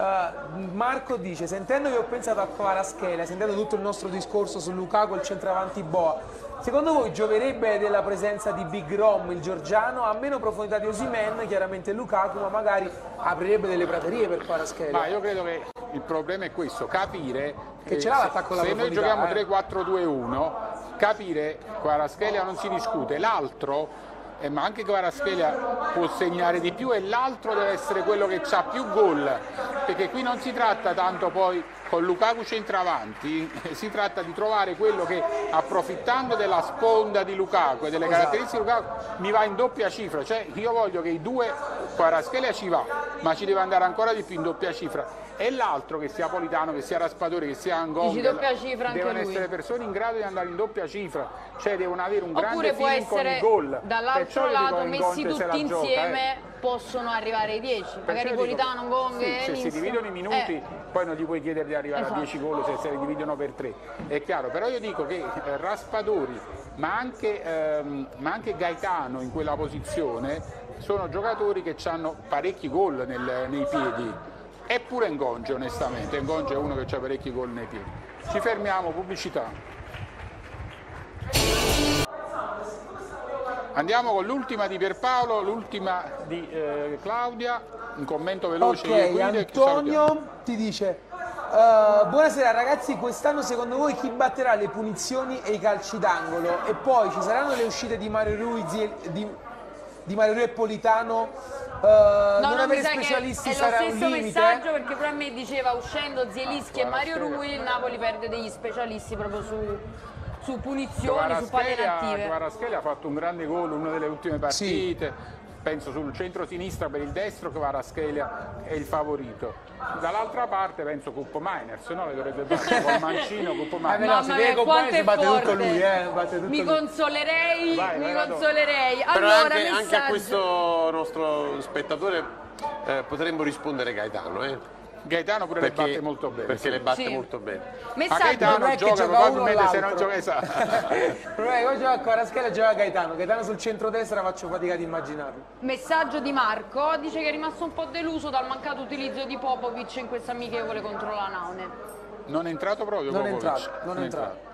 Marco dice: sentendovi ho pensato a Kvaratskhelia, sentendo tutto il nostro discorso su Lukaku, il centravanti boa. Secondo voi gioverebbe della presenza di Big Rom, il georgiano, a meno profondità di Osimhen, chiaramente Lukaku, ma magari aprirebbe delle praterie per Kvaratskhelia? Ma io credo che il problema è questo, capire che ce l'ha l'attacco alla profondità. Se noi giochiamo 3-4-2-1, capire Kvaratskhelia non si discute, l'altro ma anche Kvaratskhelia può segnare di più e l'altro deve essere quello che ha più gol, perché qui non si tratta tanto poi con Lukaku centravanti, si tratta di trovare quello che approfittando della sponda di Lukaku e delle caratteristiche di Lukaku mi va in doppia cifra, cioè io voglio che i due, Kvaratskhelia ci va, ma ci deve andare ancora di più in doppia cifra. E l'altro, che sia Politano, che sia Raspadori, che sia Angong, devono essere persone in grado di andare in doppia cifra, cioè devono avere un grande feeling con il gol. Dall'altro lato messi tutti insieme possono arrivare ai 10, magari Politano, Angong e se si dividono i minuti poi non gli puoi chiedere di arrivare a 10 gol se li dividono per 3, è chiaro, però io dico che Raspadori ma anche Gaetano in quella posizione sono giocatori che hanno parecchi gol nei piedi. Eppure Ngonge, onestamente, Ngonge è uno che ha parecchi gol nei piedi. Ci fermiamo, pubblicità. Andiamo con l'ultima di Pierpaolo, l'ultima di Claudia, un commento veloce. Ok, Antonio ti dice: buonasera ragazzi, quest'anno secondo voi chi batterà le punizioni e i calci d'angolo? E poi ci saranno le uscite di Mario Rui e Politano? Non avere specialisti sarà un limite? È lo stesso messaggio, perché pure a me diceva uscendo Zielinski e Mario Rui il Napoli perde degli specialisti proprio su punizioni, su palle inattive. Kvaratskhelia ha fatto un grande gol, una delle ultime partite. Penso sul centro-sinistra per il destro Kvaratskhelia è il favorito. Dall'altra parte penso Cuppo Miners, no? Le dovrebbe battere con Mancino, Cuppo Miners. Mamma mia, quanto è forte! Mi consolerei, consolerei. Però allora, anche a questo nostro spettatore potremmo rispondere Gaetano, Gaetano pure le batte molto bene. Perché le batte molto bene. Ma Gaetano gioca probabilmente se non gioca esatto. Io gioco a Kvaratskhelia e gioca a Gaetano sul centro-destra faccio fatica ad immaginarlo. Messaggio di Marco, dice che è rimasto un po' deluso dal mancato utilizzo di Popovic in questa amichevole contro la Naune. Non è entrato proprio Non è Popovic? entrato.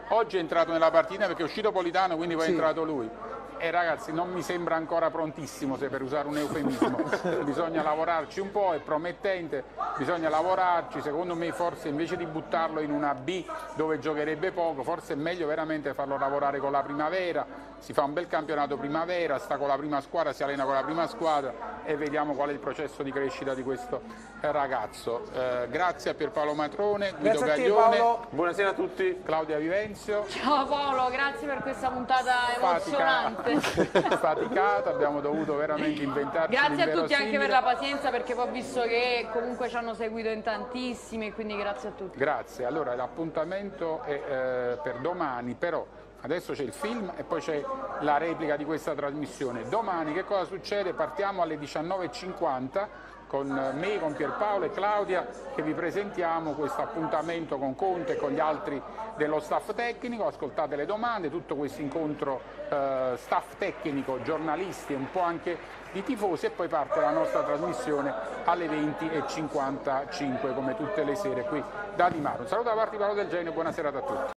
oggi è entrato nella partita perché è uscito Politano, quindi poi Sì. è entrato lui. E ragazzi, non mi sembra ancora prontissimo, se per usare un eufemismo. Bisogna lavorarci un po', è promettente, bisogna lavorarci. Secondo me forse invece di buttarlo in una B dove giocherebbe poco, forse è meglio veramente farlo lavorare con la primavera. Si fa un bel campionato primavera, sta con la prima squadra, si allena con la prima squadra e vediamo qual è il processo di crescita di questo ragazzo. Grazie a Pierpaolo Matrone, Guido Grazie a te, Gaglione, Paolo. buonasera a tutti, Claudia Vivenzio. Ciao Paolo, grazie per questa puntata emozionante. Faticata, abbiamo dovuto veramente inventarci Grazie a tutti anche l'inverosimile. per la pazienza, perché poi ho visto che comunque ci hanno seguito in tantissimi, quindi grazie a tutti. Grazie, allora l'appuntamento è per domani, però adesso c'è il film e poi c'è la replica di questa trasmissione. Domani che cosa succede? Partiamo alle 19:50 con me, con Pierpaolo e Claudia, che vi presentiamo questo appuntamento con Conte e con gli altri dello staff tecnico. Ascoltate le domande, tutto questo incontro staff tecnico, giornalisti e un po' anche di tifosi, e poi parte la nostra trasmissione alle 20:55 come tutte le sere qui da Di Maro. Un saluto da parte di Paolo Del Genio, buona serata a tutti.